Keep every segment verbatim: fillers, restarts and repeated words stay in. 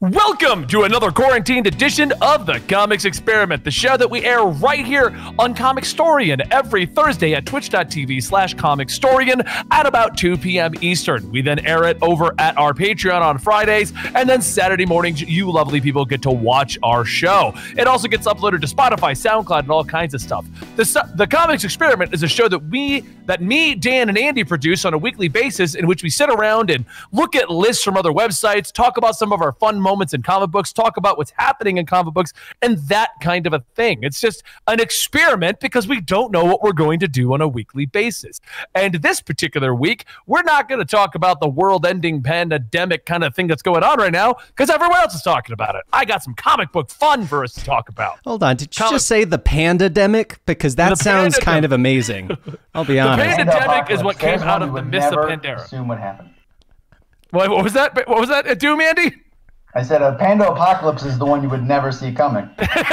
Welcome to another quarantined edition of the Comics Experiment, the show that we air right here on Comicstorian every Thursday at twitch.tv slash Comicstorian at about two p.m. Eastern. We then air it over at our Patreon on Fridays, and then Saturday mornings, you lovely people get to watch our show. It also gets uploaded to Spotify, SoundCloud, and all kinds of stuff. The, the Comics Experiment is a show that we, that me, Dan, and Andy produce on a weekly basis, in which we sit around and look at lists from other websites, talk about some of our fun moments moments in comic books, talk about what's happening in comic books, and that kind of a thing. It's just an experiment because we don't know what we're going to do on a weekly basis. And this particular week, we're not going to talk about the world-ending pandemic kind of thing that's going on right now because everyone else is talking about it. I got some comic book fun for us to talk about. Hold on, did you comic just say the pandademic? Because that The sounds pandademic. kind of amazing. I'll be honest. The pandemic is what came There's out one of you the would mist of never Pandora. Assume what happened. What, what was that? What was that? A Doom, Andy? I said a panda apocalypse is the one you would never see coming.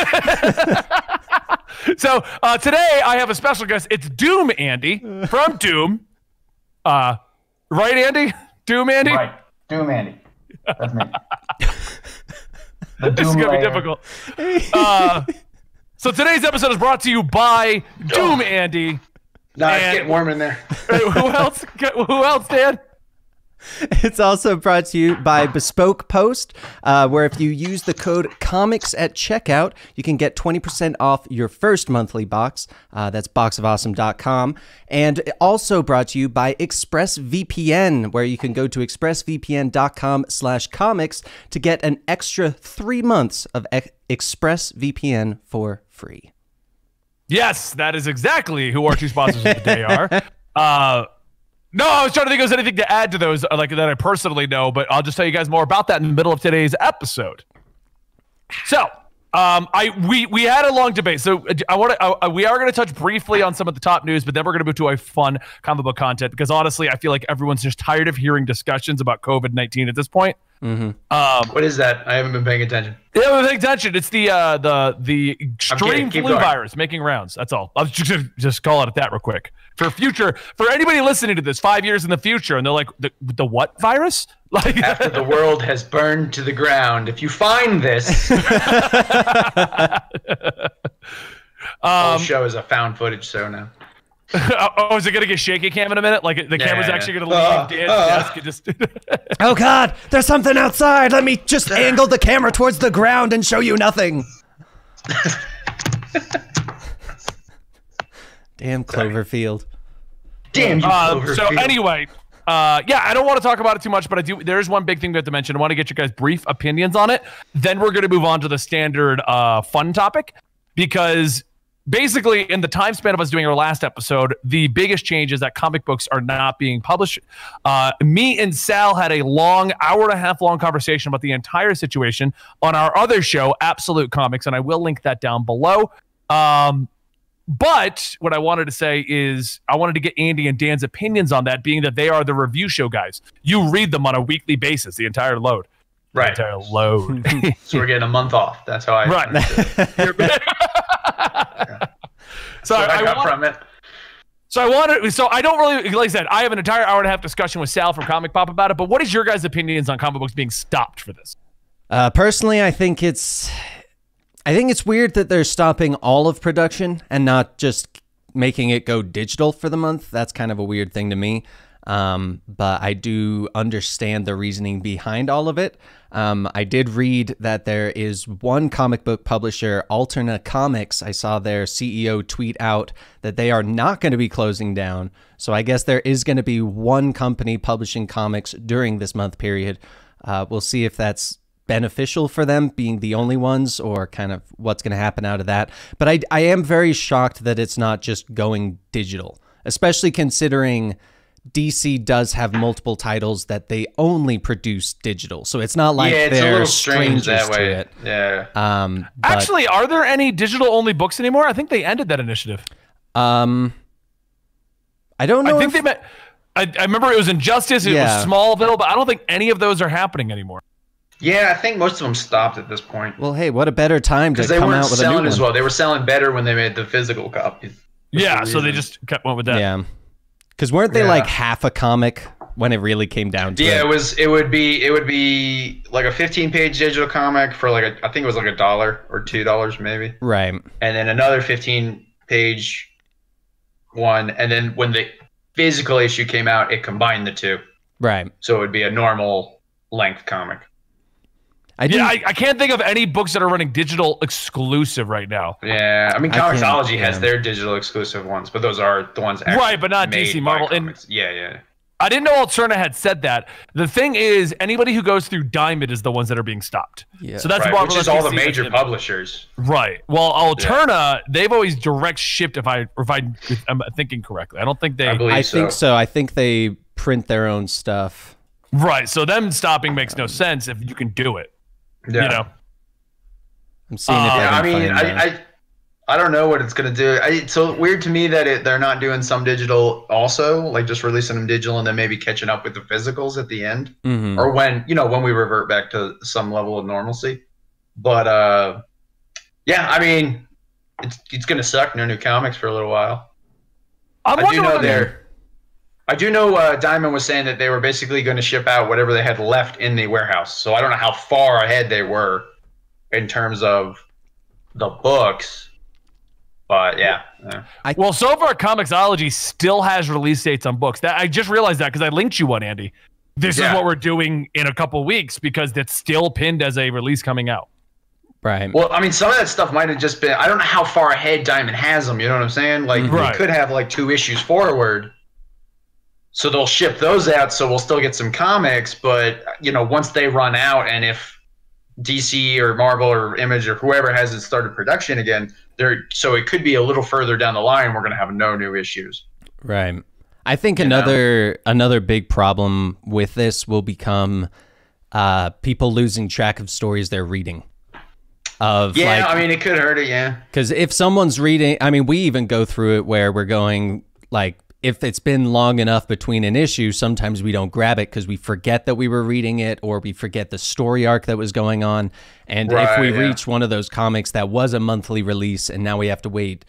So uh, today I have a special guest. It's Doom Andy from Doom. Uh, right, Andy? Doom Andy? Right. Doom Andy. That's me. The This is Doom going to be layer. difficult. Uh, so today's episode is brought to you by Doom Andy. No, it's And- getting warm in there. Who else? Who else, Dan? It's also brought to you by Bespoke Post, uh, where if you use the code COMICS at checkout, you can get twenty percent off your first monthly box. Uh, that's box of awesome dot com. And also brought to you by ExpressVPN, where you can go to expressvpn.com slash comics to get an extra three months of e- ExpressVPN for free. Yes, that is exactly who our two sponsors of the day are. Uh, no, I was trying to think if there's anything to add to those, uh, like that I personally know, but I'll just tell you guys more about that in the middle of today's episode. So, um, I we we had a long debate. So uh, I want to uh, we are going to touch briefly on some of the top news, but then we're going to move to a fun comic book content because honestly, I feel like everyone's just tired of hearing discussions about COVID nineteen at this point. Mm-hmm. Um, What is that? I haven't been paying attention. Yeah, well, pay attention. It's the uh, the the extreme kidding. Keep flu going. virus making rounds. That's all. I'll just, just call it at that real quick. For future, for anybody listening to this five years in the future, and they're like, the, the what virus? Like After the world has burned to the ground, if you find this, the whole um, show is a found footage show now. oh, is it gonna get shaky cam in a minute? Like the Yeah, camera's yeah, actually yeah. gonna leave Uh, Dan's uh. desk and just. Oh God, there's something outside. Let me just angle the camera towards the ground and show you nothing. Damn Cloverfield. Damn you, Um, so Cloverfield. anyway, uh, yeah, I don't want to talk about it too much, but I do. There is one big thing we have to mention. I want to get your guys' brief opinions on it. Then we're going to move on to the standard uh, fun topic because basically, in the time span of us doing our last episode, the biggest change is that comic books are not being published. Uh, me and Sal had a long, hour and a half long conversation about the entire situation on our other show, Absolute Comics, and I will link that down below. Um, But what I wanted to say is I wanted to get Andy and Dan's opinions on that, being that they are the review show guys. You read them on a weekly basis, the entire load. The Right. entire load. So we're getting a month off. That's how I Right. understood it. So What I I, got want, from it. so I wanted, so I don't really, like I said, I have an entire hour and a half discussion with Sal from Comic Pop about it, but what is your guys' opinions on comic books being stopped for this? Uh, personally, I think it's, I think it's weird that they're stopping all of production and not just making it go digital for the month. That's kind of a weird thing to me. Um, but I do understand the reasoning behind all of it. Um, I did read that there is one comic book publisher, Alterna Comics. I saw their C E O tweet out that they are not going to be closing down. So I guess there is going to be one company publishing comics during this month period. Uh, we'll see if that's beneficial for them being the only ones or kind of what's going to happen out of that. But I, I am very shocked that it's not just going digital, especially considering D C does have multiple titles that they only produce digital. So it's not like yeah, it's a they're little strange strangers that way. to it. Yeah. Um, but, Actually, are there any digital only books anymore? I think they ended that initiative. um, I don't know. I think if- they meant, I, I remember it was Injustice, it Yeah. was Smallville, but I don't think any of those are happening anymore. Yeah, I think most of them stopped at this point. well, hey, what a better time to Because they come weren't out with a new selling one. as well. They were selling better when they made the physical copies. Yeah, the so they reason. just kept went with that. Yeah. Because weren't they Yeah. like half a comic when it really came down to Yeah, it. it was. It would be. It would be like a fifteen-page digital comic for like a. I think it was like a dollar or two dollars maybe, Right. and then another fifteen-page one, and then when the physical issue came out, it combined the two, Right. so it would be a normal length comic. I do. Yeah, I, I can't think of any books that are running digital exclusive right now. Yeah, I mean, I can't- Comixology has yeah. their digital exclusive ones, but those are the ones actually Right, but not D C, made Marvel, by and- comics. yeah, yeah. I didn't know Alterna had said that. The thing is, anybody who goes through Diamond is the ones that are being stopped. Yeah. So that's Right, Marvel which is and all the D C major that's- publishers. Right. Well, Alterna, they've always direct shipped. If I, if I, if I'm thinking correctly, I don't think they. I believe I so. think so. I think they print their own stuff. Right. So them stopping makes no sense if you can do it. Yeah. You know. I'm seeing if Uh, I Yeah, can I mean, find that. I, I, I don't know what it's gonna do. I, it's so weird to me that it, they're not doing some digital also, like just releasing them digital and then maybe catching up with the physicals at the end, Mhm. or when you know when we revert back to some level of normalcy. But uh, yeah, I mean, it's it's gonna suck. No new comics for a little while. I'm I do wondering know what they're- they're. I do know uh, Diamond was saying that they were basically going to ship out whatever they had left in the warehouse. So I don't know how far ahead they were in terms of the books. But yeah. yeah. Well, so far, Comixology still has release dates on books. That I just realized that because I linked you one, Andy. This Yeah. is what we're doing in a couple weeks because it's still pinned as a release coming out. Right. Well, I mean, some of that stuff might have just been. I don't know how far ahead Diamond has them. You know what I'm saying? Like, Right. they could have like two issues forward. So they'll ship those out. So we'll still get some comics. But, you know, once they run out and if D C or Marvel or Image or whoever hasn't started production again, they're so it could be a little further down the line. We're going to have no new issues. Right. I think You know? another another big problem with this will become uh, people losing track of stories they're reading. Of Yeah, like, I mean, it could hurt it. Yeah. because if someone's reading, I mean, we even go through it where we're going like, if it's been long enough between an issue, sometimes we don't grab it because we forget that we were reading it or we forget the story arc that was going on. And if Right, we yeah. reach one of those comics that was a monthly release and now we have to wait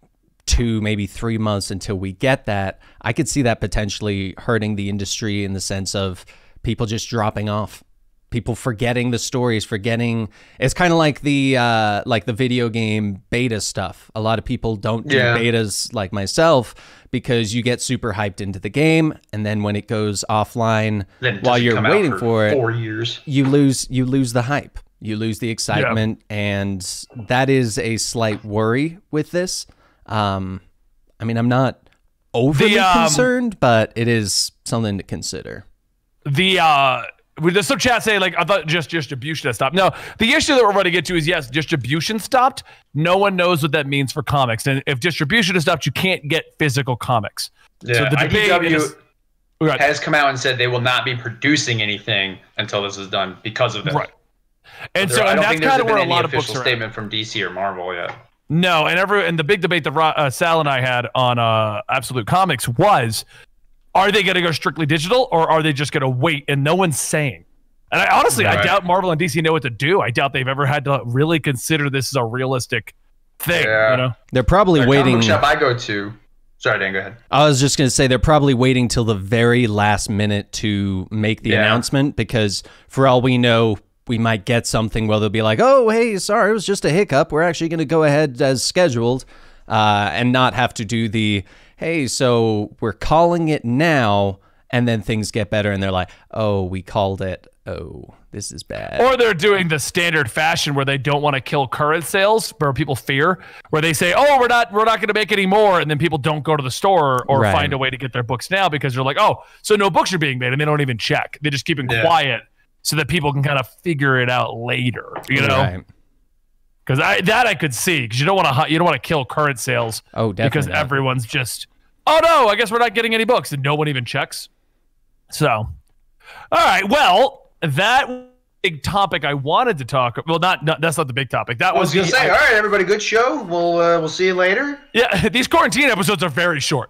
two, maybe three months until we get that, I could see that potentially hurting the industry in the sense of people just dropping off. People forgetting the stories, forgetting. It's kind of like the uh, like the video game beta stuff. A lot of people don't do Yeah. betas like myself because you get super hyped into the game, and then when it goes offline Then it while doesn't you're come out waiting for it, four years. you lose you lose the hype, you lose the excitement, and that is a slight worry with this. Um, I mean, I'm not overly The, um, concerned, but it is something to consider. The uh with there's some chat saying like I thought just distribution has stopped. No, the issue that we're going to get to is yes, distribution stopped. No one knows what that means for comics, and if distribution has stopped, you can't get physical comics. Yeah. So the I D debate W is- Right. has come out and said they will not be producing anything until this is done because of this. Right. And There- so I and don't that's think there's kind of been where a any lot of books official are. At. statement from D C or Marvel yet. No, and every and the big debate that Ro- uh, Sal and I had on uh, Absolute Comics was, are they going to go strictly digital or are they just going to wait? And no one's saying. And I honestly, I Right. doubt Marvel and D C know what to do. I doubt they've ever had to really consider this as a realistic thing. Yeah. You know, They're probably The waiting. comic shop I go to. Sorry, Dan, go ahead. I was just going to say they're probably waiting till the very last minute to make the Yeah. announcement because for all we know, we might get something where they'll be like, oh, hey, sorry, it was just a hiccup. We're actually going to go ahead as scheduled uh, and not have to do the, hey, so we're calling it now. And then things get better and they're like, oh, we called it. Oh, this is bad. or they're doing the standard fashion where they don't want to kill current sales, where people fear, where they say, "Oh, we're not, we're not going to make any more," and then people don't go to the store or Right. find a way to get their books now because they're like, "Oh, so no books are being made," and they don't even check. They just keep it Yeah. quiet so that people can kind of figure it out later. You know, Right. because I that I could see because you don't want to you don't want to kill current sales Oh, definitely. because not. everyone's just, "Oh no, I guess we're not getting any books," and no one even checks. So, all right, well, that big topic I wanted to talk. Well, not, not that's not the big topic. That I was was gonna the, say, I- all right, everybody, good show. We'll uh, we'll see you later. yeah. These quarantine episodes are very short.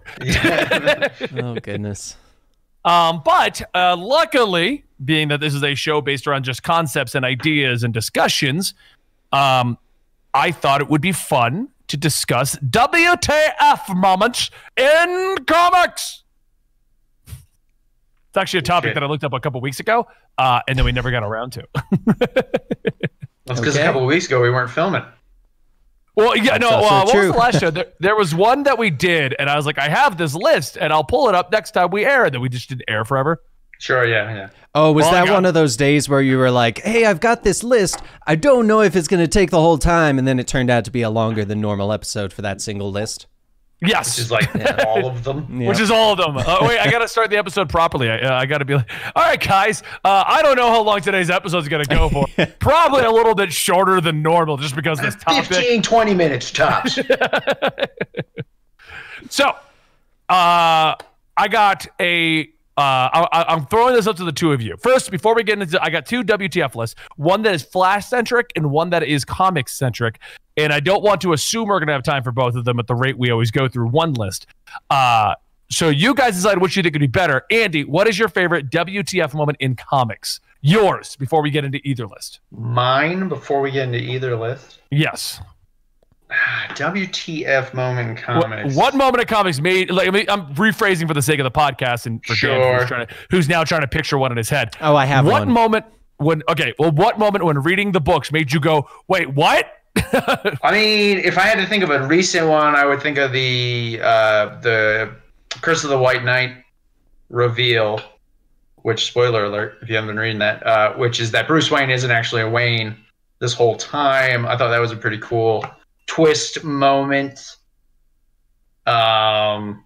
Oh, goodness. Um, but uh, luckily, being that this is a show based around just concepts and ideas and discussions, um, I thought it would be fun to discuss W T F moments in comics. actually a topic Shit. that I looked up a couple weeks ago, uh, and then we never got around to. That's because Okay. a couple of weeks ago we weren't filming. Well, yeah, no. also Uh, what true. was the last show? There, there was one that we did, and I was like, I have this list, and I'll pull it up next time we air. And then we just didn't air forever. Sure, yeah, yeah. Oh, was Well, I that got- one of those days where you were like, hey, I've got this list. I don't know if it's going to take the whole time. And then it turned out to be a longer than normal episode for that single list. Yes, Which is like all of them. Yeah. which is all of them. Uh, wait, I got to start the episode properly. I, uh, I got to be like, all right, guys. Uh, I don't know how long today's episode is going to go for. Probably a little bit shorter than normal, just because this topic. fifteen, twenty minutes tops. So, uh, I got a. Uh, I, I- I'm throwing this up to the two of you. First, before we get into, I got two W T F lists. One that is Flash centric and one that is comics centric. And I don't want to assume we're going to have time for both of them at the rate we always go through one list. Uh, so you guys decide which you think would be better. Andy, what is your favorite W T F moment in comics? Yours before we get into either list. Mine before we get into either list. Yes. W T F moment in What, comics. what moment of comics made like I mean, I'm rephrasing for the sake of the podcast and for Dan, Sure. who's, trying to, who's now trying to picture one in his head. Oh, I have what one. moment when okay, well, what moment when reading the books made you go, wait, what? I mean, if I had to think of a recent one, I would think of the uh, the Curse of the White Knight reveal, which, spoiler alert, if you haven't been reading that, uh, which is that Bruce Wayne isn't actually a Wayne this whole time. I thought that was a pretty cool twist moment. Um,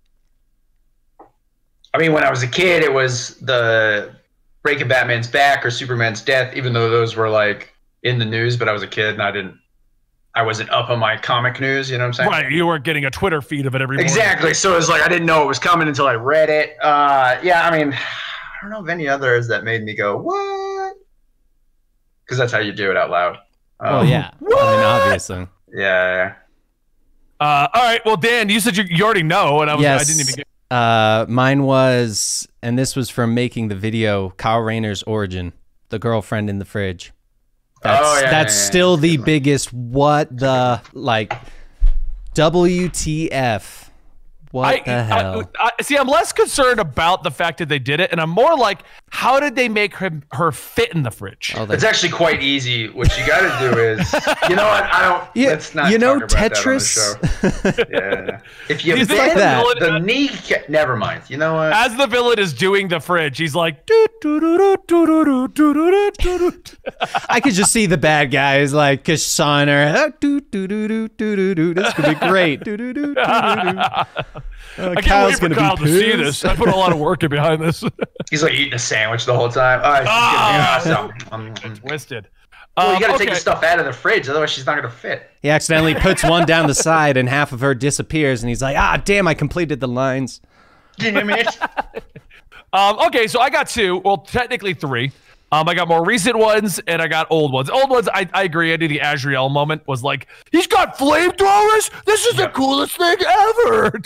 I mean, when I was a kid, it was the breaking Batman's back or Superman's death, even though those were like in the news, but I was a kid and I didn't, I wasn't up on my comic news, you know what I'm saying? Right, you weren't getting a Twitter feed of it every morning. Exactly. So it was like, I didn't know it was coming until I read it. Uh, yeah, I mean, I don't know of any others that made me go, what? Because that's how you do it out loud. Oh, Um, yeah. I mean, obviously. Yeah. Uh, all right, well, Dan, you said you, you already know, and I was Yes. I didn't even get Uh, mine was, and this was from making the video, Kyle Rayner's origin, the girlfriend in the fridge. That's, Oh, yeah, that's yeah, yeah. still the biggest, what the, like, W T F. What I, the hell? I, I, see, I'm less concerned about the fact that they did it, and I'm more like, how did they make her, her fit in the fridge? oh, they, It's actually quite easy. What you got to do is, you know what? I don't. Yeah, let's not. you know talk about Tetris? That on the show. Yeah. If you He's bend like that. the knee, never mind. You know what? As the villain is doing the fridge, he's like, doo, doo, doo, doo, doo, doo, doo, doo, doo, doo, doo. I could just see the bad guys like Kashaner. Oh, doo, doo, doo, doo, doo, doo, doo. This could be great. Doo, doo, doo, doo, doo, doo. Uh, I can't Kyle's wait for gonna be Kyle to see pissed. this. I put a lot of work in behind this. He's like eating a sandwich the whole time. Oh, she's Ah! getting awesome. Um, um, Twisted. well, you Um, got to okay. take the stuff out of the fridge, otherwise she's not going to fit. He accidentally puts one down the side and half of her disappears, and he's like, ah, damn, I completed the lines. Give me a minute. Um, okay, so I got two. Well, technically three. Um, I got more recent ones and I got old ones. Old ones, I, I agree. I did the Azrael moment was like, he's got flamethrowers. This is the coolest thing ever.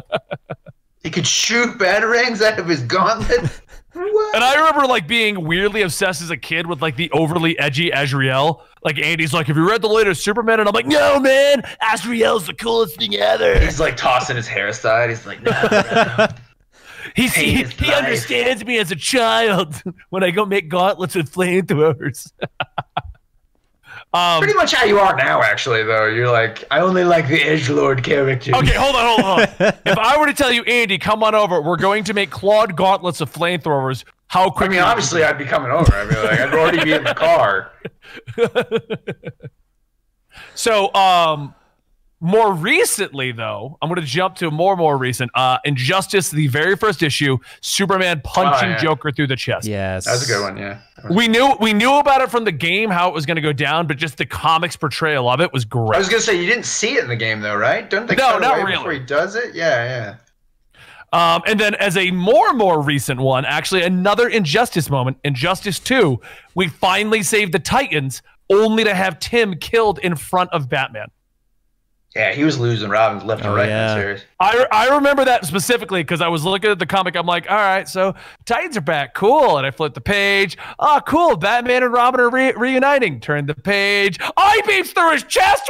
He could shoot batarangs out of his gauntlet. What? And I remember like being weirdly obsessed as a kid with like the overly edgy Azrael. Like Andy's like, have you read the latest Superman? And I'm like, no, man, Azrael's the coolest thing ever. He's like tossing his hair aside. He's like, no, no. He's, he Pain is he life. understands me as a child when I go make gauntlets with flamethrowers. um, Pretty much how you are now, actually, though. You're like, I only like the edgelord character. Okay, hold on, hold on. hold on. If I were to tell you, Andy, come on over, we're going to make clawed gauntlets of flamethrowers. How I quickly? mean, obviously, I'd be coming over. I mean, like, I'd already be in the car. So, um, more recently, though, I'm going to jump to more more recent. Uh, Injustice, the very first issue, Superman punching Oh, yeah. Joker through the chest. Yes. That's a good one, yeah. We knew we knew about it from the game, how it was going to go down, but just the comics portrayal of it was I great. was gonna say you didn't see it in the game, though, right? Don't they No, cut not away really. before he does it? Yeah, Um, and then as a more more recent one, actually another Injustice moment, Injustice two, we finally saved the Titans, only to have Tim killed in front of Batman. yeah. Yeah, he was losing Robins left and Oh, right yeah. in that series. I, I remember that specifically because I was looking at the comic. I'm like, all right, so Titans are back. Cool. And I flipped the page. Oh, cool. Batman and Robin are re- reuniting. Turn the page. Eye beams through his chest.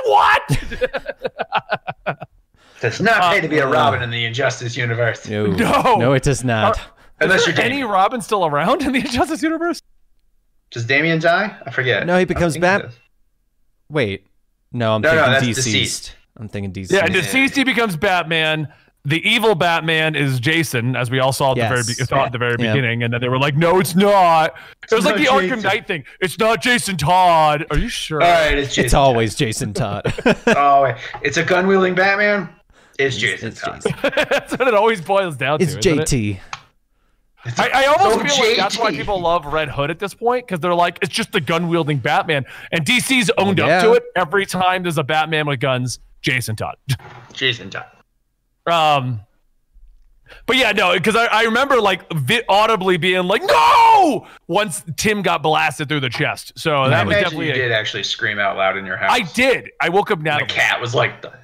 What? Does not pay to be a Uh, Robin in the Injustice universe. No. No. No, it does not. Unless you're any Damian. Robin still around in the Injustice universe? Does Damian die? I forget. No, he becomes I think Bat- does. Wait. No, I'm No, no, thinking that's deceased. deceased. I'm thinking deceased. Yeah, deceased. He becomes Batman. The evil Batman is Jason, as we all saw at Yes. the very be- thought at the very Yeah. beginning, and then they were like, "No, it's not." It was like not the Arkham Jason. Knight thing. It's not Jason Todd. Are you sure? All right, it's Jason. It's always Jason Todd. Oh, wait. It's a gun wielding Batman. It's Jason. It's Todd. Jason. That's what it always boils down It's to. J isn't it? T. I, I almost Oh, feel like that's why J T. people love Red Hood at this point, because they're like, it's just the gun wielding Batman, and D C's owned Yeah. up to it. Every time there's a Batman with guns, Jason Todd. Jason Todd. Um, but yeah, no, because I, I remember like vi- audibly being like, "No!" once Tim got blasted through the chest. So I that was imagine definitely. you A, did actually scream out loud in your house. I did. I woke up now. The cat was like, the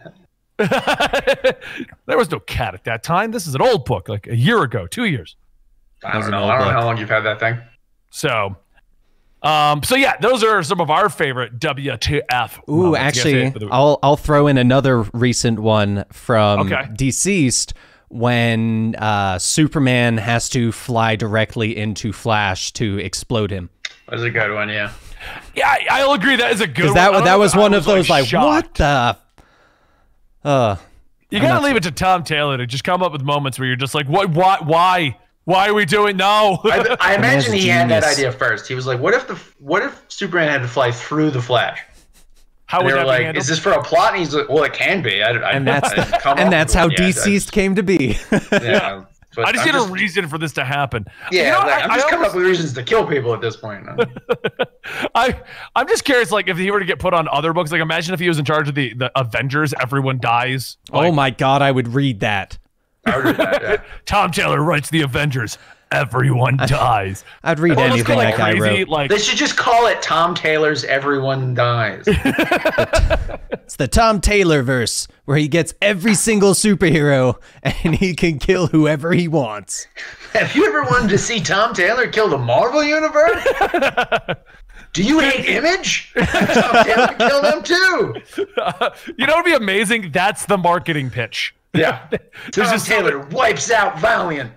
There was no cat at that time. This is an old book, like a year ago, two years. I was don't an know. old I don't know book. how long you've had that thing. So, um, so yeah, those are some of our favorite W T F. Ooh, moments. You guys actually, say it for the- I'll I'll throw in another recent one from Okay. Deceased when uh, Superman has to fly directly into Flash to explode him. That was a good one, yeah. yeah, I, I'll agree. That is a good. Because one. that I don't that know was if I one of those like, shocked. what the? Uh, You I'm gotta not leave it to Tom Taylor to just come up with moments where you're just like, what, why, why, why are we doing? No. I, I man's imagine a he had that genius. idea first. He was like, "What if the what if Superman had to fly through the Flash?" How And would they that were be like, handled? "Is this for a plot?" And he's like, "Well, it can be." I, I, and that's I didn't come up and with that's it how yet. I- Deceased came to be. Yeah, but I just I'm need a reason for this to happen. Yeah, You know, like, I- I'm I just coming almost- up with reasons to kill people at this point. I, I'm just curious, like, if he were to get put on other books, like, imagine if he was in charge of the, the Avengers, everyone dies. Like, Oh my god, I would read that. I would read that, yeah. Tom Taylor writes the Avengers, everyone dies. I'd read Or let's anything go, that guy crazy, wrote. like, They should just call it Tom Taylor's "Everyone Dies." It's the Tom Taylor verse, where he gets every single superhero and he can kill whoever he wants. Have you ever wanted to see Tom Taylor kill the Marvel Universe? Do you hate Image? Tom Taylor kill them too. you know, it'd be amazing. That's the marketing pitch. Yeah. There's Tom just Taylor wipes out Valiant.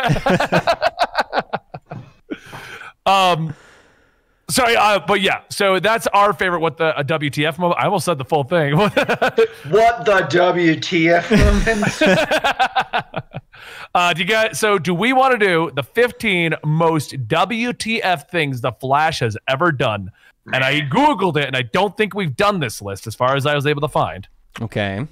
Um, sorry, uh, but yeah, so that's our favorite. What the a W T F moment? I almost said the full thing. What the W T F moment? uh, do you guys? So, do we want to do the fifteen most W T F things the Flash has ever done? And I googled it, and I don't think we've done this list as far as I was able to find. Okay.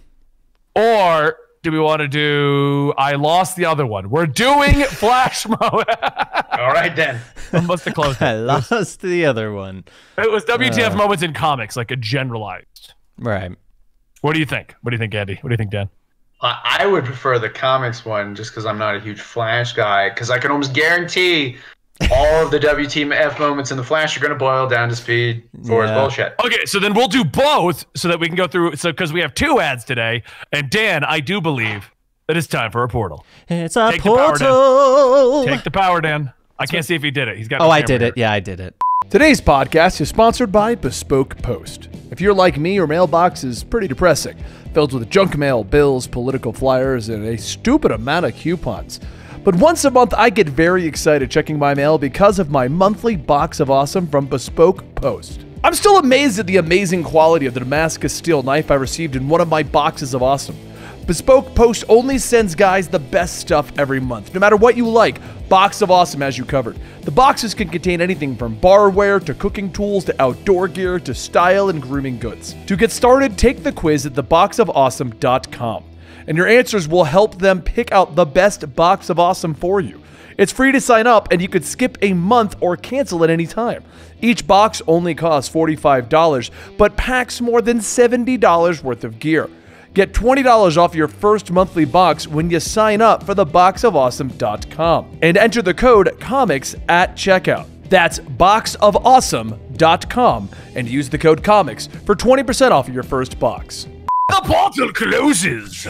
Or do we want to do? I lost the other one. We're doing Flash mode. All right then. I must have closed I it. lost the other one. It was W T F Uh. moments in comics, like a generalized. Right. What do you think? What do you think, Andy? What do you think, Dan? I I would prefer the comics one just because I'm not a huge Flash guy. Because I can almost guarantee all of the W T F moments in the Flash are going to boil down to Speed for his Yeah. bullshit. Okay, so then we'll do both so that we can go through. So because we have two ads today, and Dan, I do believe that it's time for a portal. It's a Take the power, Dan. portal. Take the power, Dan. I can't see if he did it. He's got. Oh, no I camera did here. it. Yeah, I did it. Today's podcast is sponsored by Bespoke Post. If you're like me, your mailbox is pretty depressing, filled with junk mail, bills, political flyers, and a stupid amount of coupons. But once a month, I get very excited checking my mail because of my monthly box of awesome from Bespoke Post. I'm still amazed at the amazing quality of the Damascus steel knife I received in one of my boxes of awesome. Bespoke Post only sends guys the best stuff every month. No matter what you like, Box of Awesome has you covered. The boxes can contain anything from barware to cooking tools to outdoor gear to style and grooming goods. To get started, take the quiz at the box of awesome dot com, and your answers will help them pick out the best Box of Awesome for you. It's free to sign up, and you could skip a month or cancel at any time. Each box only costs forty-five dollars, but packs more than seventy dollars worth of gear. Get twenty dollars off your first monthly box when you sign up for the box of awesome dot com and enter the code COMICS at checkout. That's box of awesome dot com and use the code COMICS for twenty percent off your first box. The portal closes.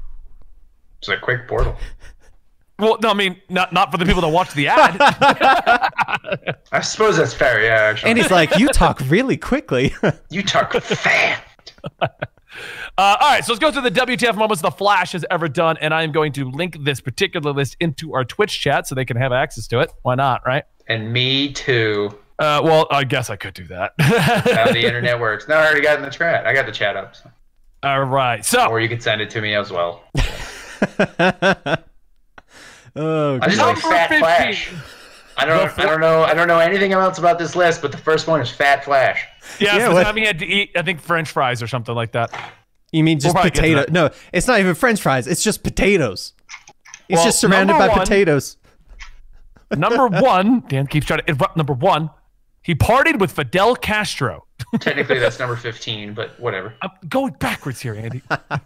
It's a quick portal. Well, no, I mean not not for the people that watch the ad. I suppose that's fair, yeah, actually. And he's like, you talk really quickly. You talk fast. Uh, all right, so let's go through the W T F moments The Flash has ever done, and I am going to link this particular list into our Twitch chat so they can have access to it. Why not, right? And me too. Uh, well, I guess I could do that. How the internet works. No, I already got it in the chat. I got the chat up. So. All right, so or you could send it to me as well. Oh, I just like Fat fifteen. Flash. I don't. I don't know. I don't know anything else about this list, but the first one is Fat Flash. yeah, Yeah, so what- time he had to eat, I think, French fries or something like that. you mean just We'll probably get to potato? that. No, it's not even French fries. It's just potatoes. He's Well, just surrounded number by one- potatoes. Number one, Dan keeps trying to interrupt. Number one, he partied with Fidel Castro. Technically, that's number fifteen, but whatever. I'm going backwards here, Andy.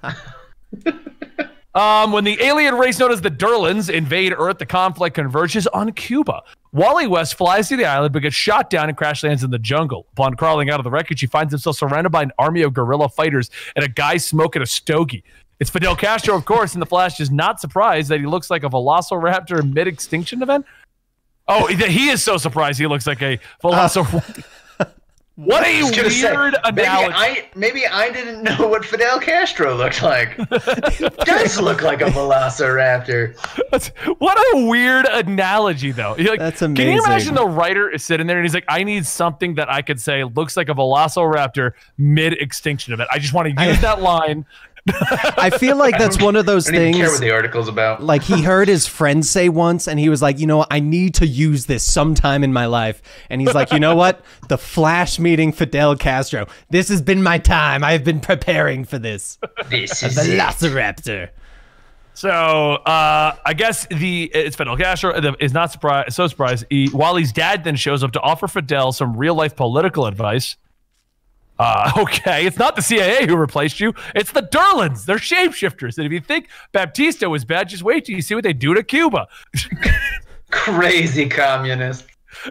um, when the alien race known as the Durlans invade Earth, the conflict converges on Cuba. Wally West flies to the island but gets shot down and crash lands in the jungle. Upon crawling out of the wreckage, he finds himself surrounded by an army of guerrilla fighters and a guy smoking a stogie. It's Fidel Castro, of course, and the Flash is not surprised that he looks like a velociraptor mid-extinction event. Oh, he is so surprised he looks like a velociraptor. What a I was gonna weird say, maybe analogy. I maybe I didn't know what Fidel Castro looked like. It does look like a velociraptor. That's, what a weird analogy, though. You're like, That's Can you amazing. imagine the writer is sitting there and he's like, I need something that I could say looks like a velociraptor mid-extinction event. I just want to use I- that line. I feel like that's one of those I don't even care things. what the article's about. Like he heard his friend say once, and he was like, "You know, I need to use this sometime in my life." And he's like, "You know what? The Flash meeting Fidel Castro. This has been my time. I've been preparing for this." This A is it. Velociraptor. So uh, I guess the it's Fidel Castro the- is not surprised. So surprised. He, Wally's dad then shows up to offer Fidel some real life political advice. Uh, okay, it's not the C I A who replaced you. It's the Durlans. They're shapeshifters. And if you think Baptista was bad, just wait till you see what they do to Cuba. Crazy communist.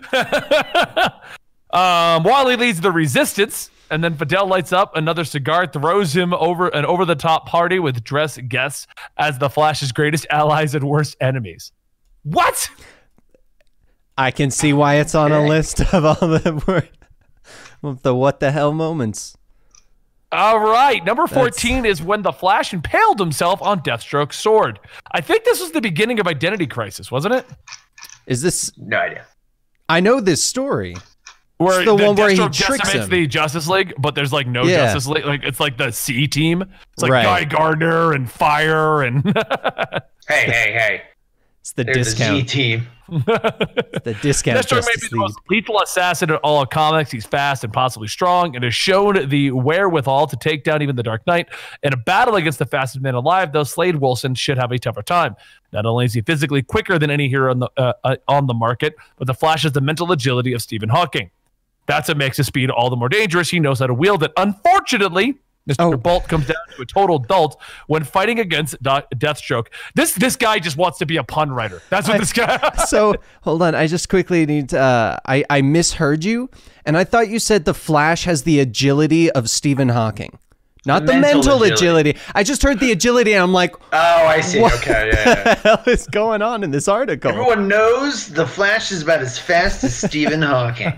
um, Wally leads the resistance, and then Fidel lights up another cigar, throws him over an over-the-top party with dress guests as the Flash's greatest allies and worst enemies. What? I can see why it's on a list of all the word, of the what the hell moments. All right, number fourteen is when the Flash impaled himself on Deathstroke's sword. I think this was the beginning of Identity Crisis, wasn't it? Is this? No idea. I know this story. Where the one where he Deathstroke tricks decimates him. the Justice League, but there's like no Yeah. Justice League. Like it's like the C team. It's like Right. Guy Gardner and Fire and Hey, hey, hey. It's the There's the Z discount. team. The discount Deathstroke may be Justice the League. most lethal assassin in all of comics. He's fast and possibly strong, and has shown the wherewithal to take down even the Dark Knight. In a battle against the fastest man alive, though, Slade Wilson should have a tougher time. Not only is he physically quicker than any hero on the uh, uh, on the market, but the Flash has the mental agility of Stephen Hawking. That's what makes his speed all the more dangerous. He knows how to wield it. Unfortunately, Mister Oh. Bolt comes down to a total dolt when fighting against Do- Deathstroke. This this guy just wants to be a pun writer. That's what I- this guy. So hold on, I just quickly need to, uh, I, I misheard you, and I thought you said the Flash has the agility of Stephen Hawking. Not the Mental mental agility. agility. I just heard the agility, and I'm like, Oh, I see. what Okay, yeah, yeah. the hell is going on in this article? Everyone knows the Flash is about as fast as Stephen Hawking.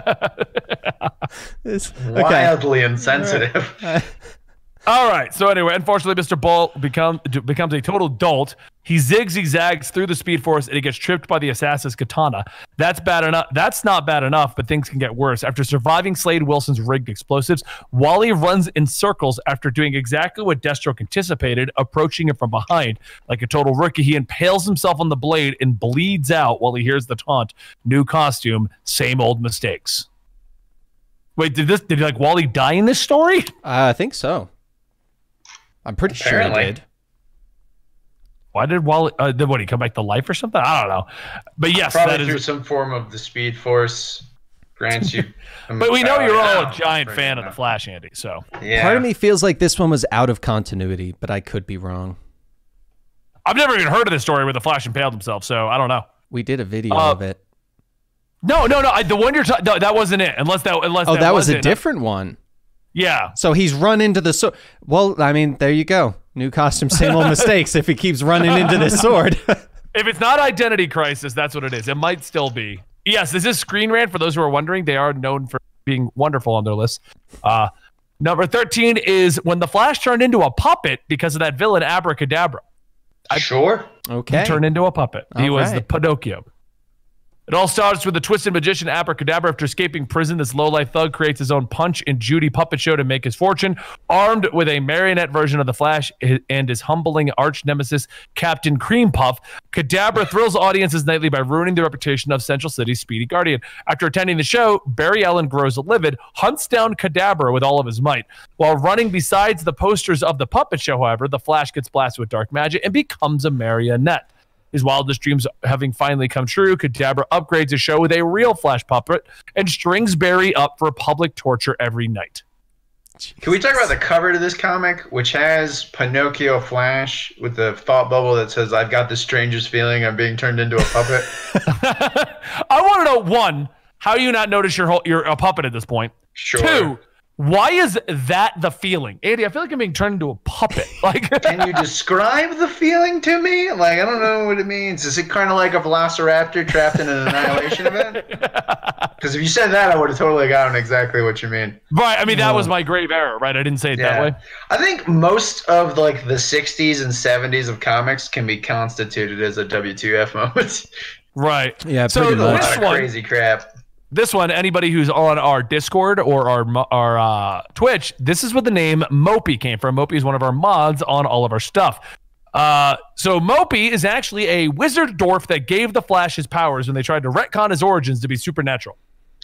This- okay. Wildly insensitive. All right. So anyway, unfortunately, Mister Bolt become, becomes a total dolt. He zigs, he zags through the Speed Force, and he gets tripped by the assassin's katana. That's bad enough. That's not bad enough, but things can get worse. After surviving Slade Wilson's rigged explosives, Wally runs in circles after doing exactly what Deathstroke anticipated, approaching him from behind. Like a total rookie, he impales himself on the blade and bleeds out while he hears the taunt, "New costume, same old mistakes." Wait, did this? Did like Wally die in this story? Uh, I think so. I'm pretty sure Apparently. he did. Why did Wally? Uh, did what? He come back to life or something? I don't know. But yes, Probably that through is. some form of the Speed Force grants you. But we know you're all No, a giant right fan of now. the Flash, Andy. So Yeah. Part of me feels like this one was out of continuity, but I could be wrong. I've never even heard of this story where the Flash impaled himself. So I don't know. We did a video Uh, of it. No, no, no. I, the one you're talking. No, that wasn't it. Unless that. Unless Oh, that, that was a it. different one. Yeah. So he's run into the sword. Well, I mean, there you go. New costume, same old mistakes. If he keeps running into this sword. If it's not Identity Crisis, that's what it is. It might still be. Yes, this is Screen Rant. For those who are wondering, they are known for being wonderful on their list. Uh, Number thirteen is when the Flash turned into a puppet because of that villain Abracadabra. Sure. Okay. He turned into a puppet. He All was the right. Pinocchio. It all starts with the twisted magician Abracadabra. After escaping prison, this low-life thug creates his own Punch and Judy puppet show to make his fortune. Armed with a marionette version of the Flash and his humbling arch nemesis, Captain Cream Puff, Kadabra thrills audiences nightly by ruining the reputation of Central City's Speedy Guardian. After attending the show, Barry Allen grows livid, hunts down Kadabra with all of his might. While running besides the posters of the puppet show, however, the Flash gets blasted with dark magic and becomes a marionette. His wildest dreams having finally come true, Kadabra upgrades the show with a real Flash puppet and strings Barry up for public torture every night. Can we talk about the cover to this comic, which has Pinocchio Flash with the thought bubble that says, "I've got the strangest feeling I'm being turned into a puppet"? I want to know, one, how you not notice you're, you're a puppet at this point? Sure. Two, why is that the feeling? Andy, I feel like I'm being turned into a puppet. Like, Can you describe the feeling to me? Like, I don't know what it means. Is it kind of like a velociraptor trapped in an annihilation event? Because if you said that, I would have totally gotten exactly what you mean. Right. I mean, that was my grave error, right? I didn't say it that way. I think most of like the sixties and seventies of comics can be constituted as a W T F moment. Right. Yeah, So pretty A much. this lot of one, crazy crap. this one, anybody who's on our Discord or our our uh, Twitch, this is what the name Mopey came from. Mopey is one of our mods on all of our stuff. Uh, so Mopey is actually a wizard dwarf that gave the Flash his powers when they tried to retcon his origins to be supernatural.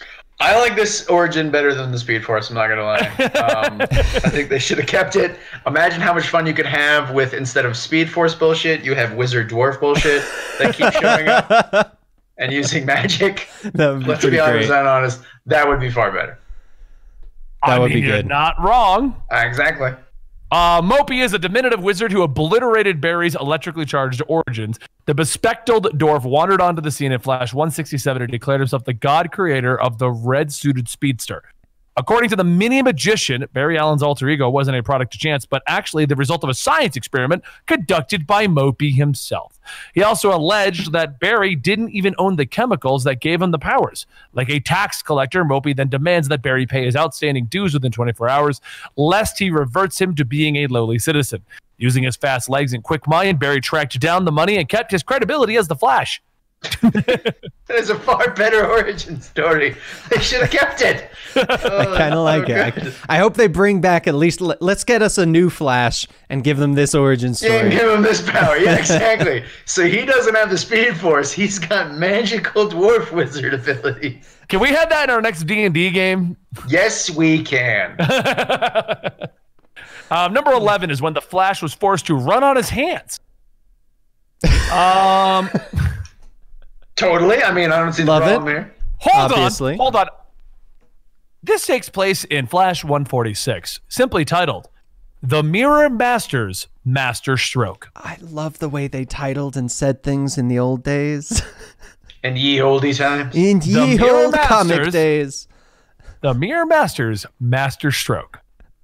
I like this origin better than the Speed Force, I'm not going to lie. Um, I think they should have kept it. Imagine how much fun you could have with, instead of Speed Force bullshit, you have Wizard Dwarf bullshit that keeps showing up and using magic. That would be Let's pretty be one hundred great. percent honest. That would be far better. That I would mean, be you're good. not wrong. Uh, exactly. Uh, Mopey is a diminutive wizard who obliterated Barry's electrically charged origins. The bespectacled dwarf wandered onto the scene in Flash one sixty-seven and declared himself the god creator of the red-suited speedster. According to the mini magician, Barry Allen's alter ego wasn't a product of chance, but actually the result of a science experiment conducted by Mopey himself. He also alleged that Barry didn't even own the chemicals that gave him the powers. Like a tax collector, Mopey then demands that Barry pay his outstanding dues within twenty-four hours, lest he reverts him to being a lowly citizen. Using his fast legs and quick mind, Barry tracked down the money and kept his credibility as the Flash. That is a far better origin story. They should have kept it. Oh, I kind of like oh, it. good. I, I hope they bring back at least. let- Let's get us a new Flash and give them this origin Yeah, story. give him this power. Yeah, exactly. So he doesn't have the Speed Force. He's got magical dwarf wizard ability. Can we have that in our next D and D game? Yes, we can. Um, number eleven is when the Flash was forced to run on his hands. Um, Totally. I mean, I don't see Love the it. problem here. hold Obviously. on, hold on. This takes place in Flash one forty-six, simply titled "The Mirror Master's Master Stroke." I love the way they titled and said things in the old days. And ye olde times. In The ye Mirror old comic Masters. days. The Mirror Master's Master Stroke.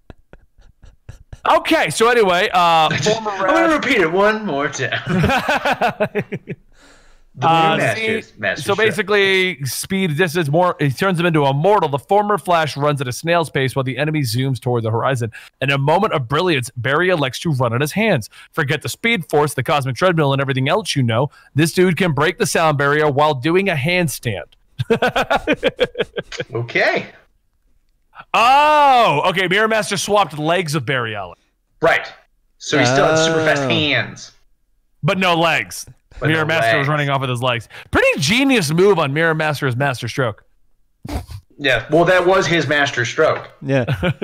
Okay, so anyway, uh, former I'm going to repeat it one more time. The Uh, new Masters. see, Master so Stroke. basically, speed distance more. It turns him into a mortal. The former Flash runs at a snail's pace while the enemy zooms toward the horizon. In a moment of brilliance, Barry elects to run on his hands. Forget the Speed Force, the cosmic treadmill, and everything else you know. This dude can break the sound barrier while doing a handstand. Okay. Oh, okay. Mirror Master swapped legs with Barry Allen, Right. So he still has super fast Oh. hands. but no legs. But Mirror no Master was legs. running off with his legs. Pretty genius move on Mirror Master's Master Stroke. Yeah. Well, that was his master stroke. Yeah.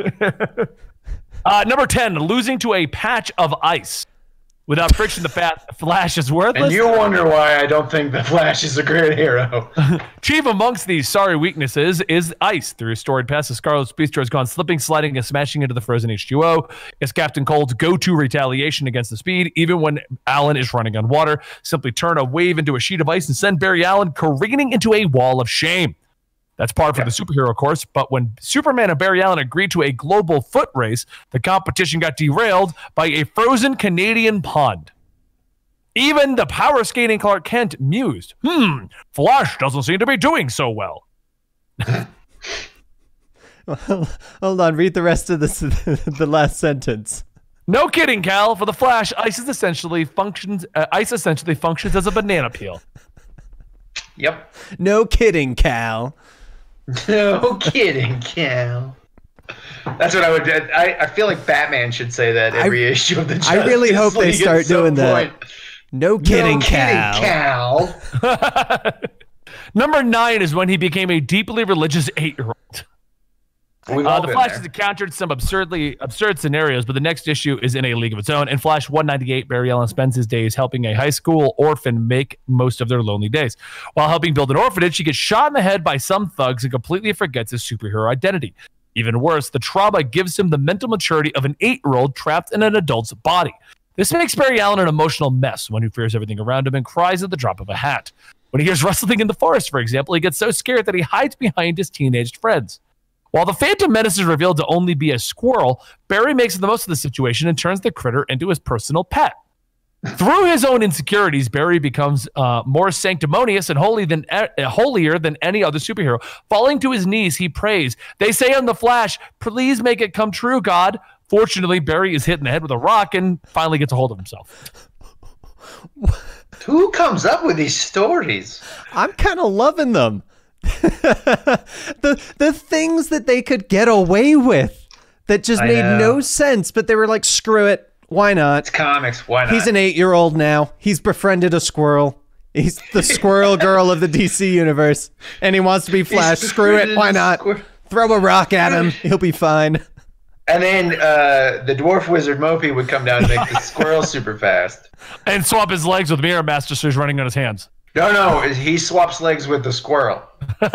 Uh, number ten, losing to a patch of ice. Without friction, the fat Flash is worthless. And you wonder why I don't think the Flash is a great hero. Chief amongst these sorry weaknesses is ice. Through his storied past, the Scarlet Speedster has gone slipping, sliding, and smashing into the frozen H two O. It's Captain Cold's go-to retaliation against the Speed, even when Allen is running on water. Simply turn a wave into a sheet of ice and send Barry Allen careening into a wall of shame. That's par for the superhero course, but when Superman and Barry Allen agreed to a global foot race, the competition got derailed by a frozen Canadian pond. Even the power skating Clark Kent mused, hmm, Flash doesn't seem to be doing so well. Hold on, read the rest of this, the last sentence. No kidding, Cal. For the Flash, ice is essentially functions. Uh, ice essentially functions as a banana peel. Yep. No kidding, Cal. No kidding, Cal. That's what I would. I, I feel like Batman should say that every I, issue of the Justice I really hope they League start at some doing that. point. No kidding, no Cal. kidding, Cal. Number nine is when he became a deeply religious eight-year-old. We've Uh, all the been Flash there. has encountered some absurdly absurd scenarios, but the next issue is in a league of its own. In Flash one ninety-eight, Barry Allen spends his days helping a high school orphan make most of their lonely days. While helping build an orphanage, he gets shot in the head by some thugs and completely forgets his superhero identity. Even worse, the trauma gives him the mental maturity of an eight-year-old trapped in an adult's body. This makes Barry Allen an emotional mess, one who fears everything around him and cries at the drop of a hat. When he hears rustling in the forest, for example, he gets so scared that he hides behind his teenaged friends. While the Phantom Menace is revealed to only be a squirrel, Barry makes the most of the situation and turns the critter into his personal pet. Through his own insecurities, Barry becomes uh, more sanctimonious and holy than uh, holier than any other superhero. Falling to his knees, he prays. They say on The Flash, "Please make it come true, God." Fortunately, Barry is hit in the head with a rock and finally gets a hold of himself. Who comes up with these stories? I'm kind of loving them. the the things that they could get away with that just I made know. no sense, but they were like, screw it, why not? It's comics. Why not? He's an eight-year-old now. He's befriended a squirrel. He's the squirrel girl of the D C universe, and he wants to be Flash. He's Screw it, befriended why a not? squir- Throw a rock at him. He'll be fine. And then uh, the dwarf wizard Mopey would come down and make the squirrel super fast. And swap his legs with Mirror Master so he's running on his hands. No, no, he swaps legs with the squirrel.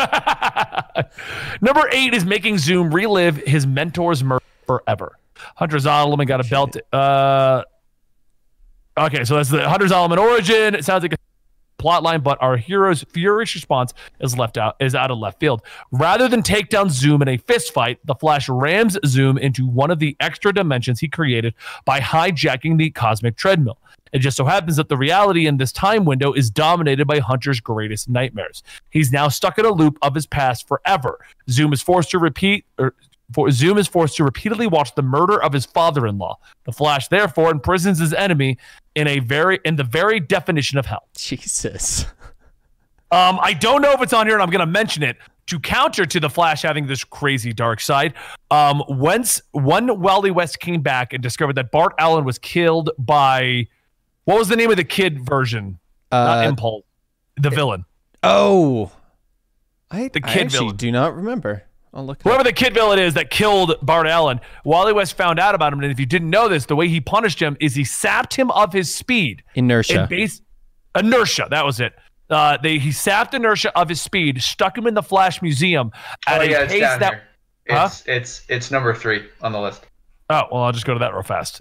Number eight is making Zoom relive his mentor's murder forever. Hunter Zolomon got a belt. Uh, okay, so that's the Hunter Zolomon origin. It sounds like a plot line, but our hero's furious response is left out is out of left field. Rather than take down Zoom in a fist fight, the Flash rams Zoom into one of the extra dimensions he created by hijacking the cosmic treadmill. It just so happens that the reality in this time window is dominated by Hunter's greatest nightmares. He's now stuck in a loop of his past forever. Zoom is forced to repeat, or for, Zoom is forced to repeatedly watch the murder of his father-in-law. The Flash, therefore, imprisons his enemy in a very in the very definition of hell. Jesus. Um, I don't know if it's on here, and I'm going to mention it to counter to the Flash having this crazy dark side. Um, once one Wally West came back and discovered that Bart Allen was killed by. What was the name of the kid version? Uh, Not Impulse. The villain. Oh. I, The I kid actually villain. do not remember. I'll look it Whoever up. the kid villain is that killed Bart Allen, Wally West found out about him. And if you didn't know this, the way he punished him is he sapped him of his speed. Inertia. And base, inertia, that was it. Uh, they He sapped inertia of his speed, stuck him in the Flash Museum at Oh, a yeah, it's pace down that... here. It's, it's, it's number three on the list. Oh, well, I'll just go to that real fast.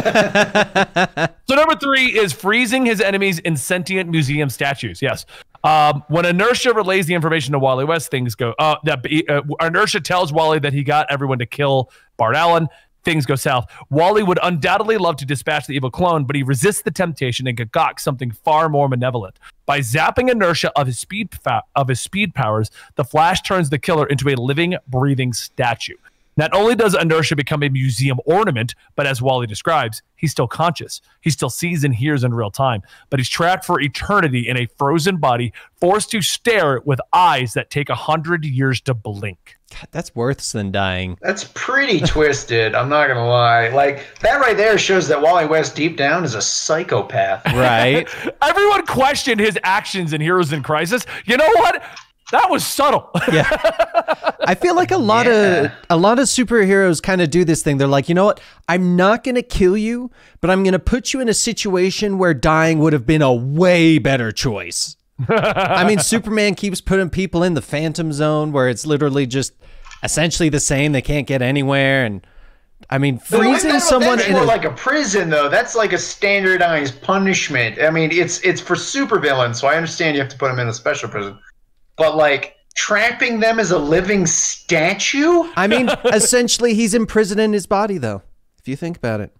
So number three is freezing his enemies in sentient museum statues. Yes. Um, when Inertia relays the information to Wally West, things go... Uh, that uh, Inertia tells Wally that he got everyone to kill Bart Allen. Things go south. Wally would undoubtedly love to dispatch the evil clone, but he resists the temptation and concocts something far more malevolent. By zapping Inertia of his speed fa- of his speed powers, the Flash turns the killer into a living, breathing statue. Not only does Inertia become a museum ornament, but as Wally describes, he's still conscious. He still sees and hears in real time, but he's trapped for eternity in a frozen body, forced to stare with eyes that take a hundred years to blink. God, that's worse than dying. That's pretty twisted. I'm not gonna lie. Like that right there shows that Wally West deep down is a psychopath. Right? Everyone questioned his actions in Heroes in Crisis. You know what? That was subtle. Yeah. I feel like a lot Yeah. of a lot of superheroes kind of do this thing. They're like, you know what? I'm not going to kill you, but I'm going to put you in a situation where dying would have been a way better choice. I mean, Superman keeps putting people in the Phantom Zone where it's literally just essentially the same. They can't get anywhere. And I mean, freezing That's- someone that's in more a... like a prison, though. That's like a standardized punishment. I mean, it's it's for supervillains, so I understand you have to put them in a special prison. But like trapping them as a living statue? I mean, essentially, he's imprisoned in his body, though, if you think about it.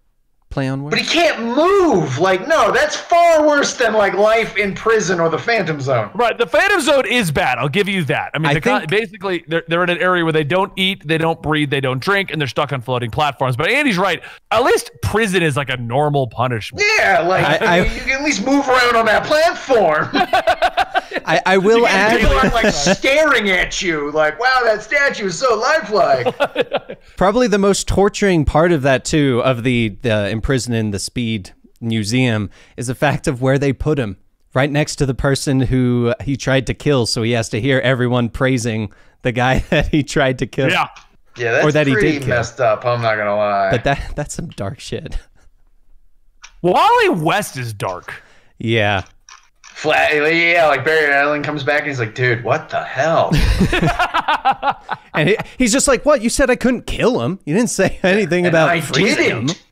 play on words. But he can't move. Like, no, that's far worse than like life in prison or the Phantom Zone. Right, the Phantom Zone is bad. I'll give you that. I mean, I the con- think- basically they're they're in an area where they don't eat, they don't breathe, they don't drink, and they're stuck on floating platforms. But Andy's right. At least prison is like a normal punishment. Yeah, like I- I- you can at least move around on that platform. I, I will add. People aren't like staring at you, like, wow, that statue is so lifelike. Probably the most torturing part of that too, of the the imprisoned in the Speed Museum, is the fact of where they put him, right next to the person who he tried to kill. So he has to hear everyone praising the guy that he tried to kill. Yeah. Yeah, that's Or that he pretty did kill. messed up. I'm not gonna lie. But that that's some dark shit. Wally West is dark. Yeah. Flat, yeah, like Barry Allen comes back and he's like, dude, what the hell? And he, he's just like, what? You said I couldn't kill him. You didn't say anything And about I freezing him. didn't.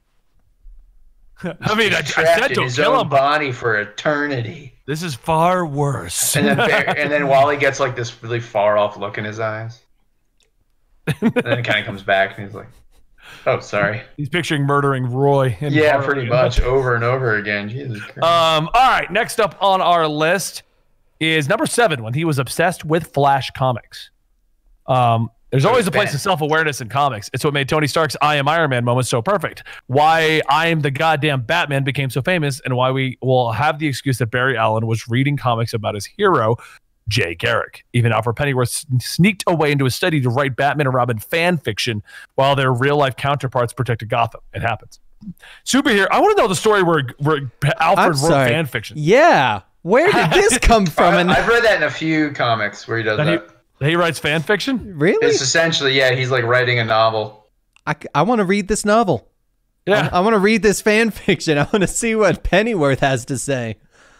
I mean, I, I Trapped said in don't his kill own him, but body for eternity. this is far worse. And then Bar- and then Wally gets like this really far off look in his eyes. And then it kind of comes back and he's like, oh, sorry. He's picturing murdering Roy. and Yeah, Harley. pretty much over and over again. Jesus Christ. Um, all right, next up on our list is number seven, when he was obsessed with Flash comics. Um, there's always a place Ben. of self-awareness in comics. It's what made Tony Stark's I Am Iron Man moment so perfect. Why I Am the Goddamn Batman became so famous, and why we will have the excuse that Barry Allen was reading comics about his hero, Jay Garrick. Even Alfred Pennyworth sneaked away into a study to write Batman and Robin fan fiction while their real-life counterparts protected Gotham. It happens. Superhero. I want to know the story where, where I'm Alfred wrote sorry. fan fiction. Yeah. Where did this come from? I, And I've read that in a few comics where he does That he, that. that he writes fan fiction? really? It's essentially, yeah, he's like writing a novel. I, I want to read this novel. Yeah. I, I want to read this fan fiction. I want to see what Pennyworth has to say.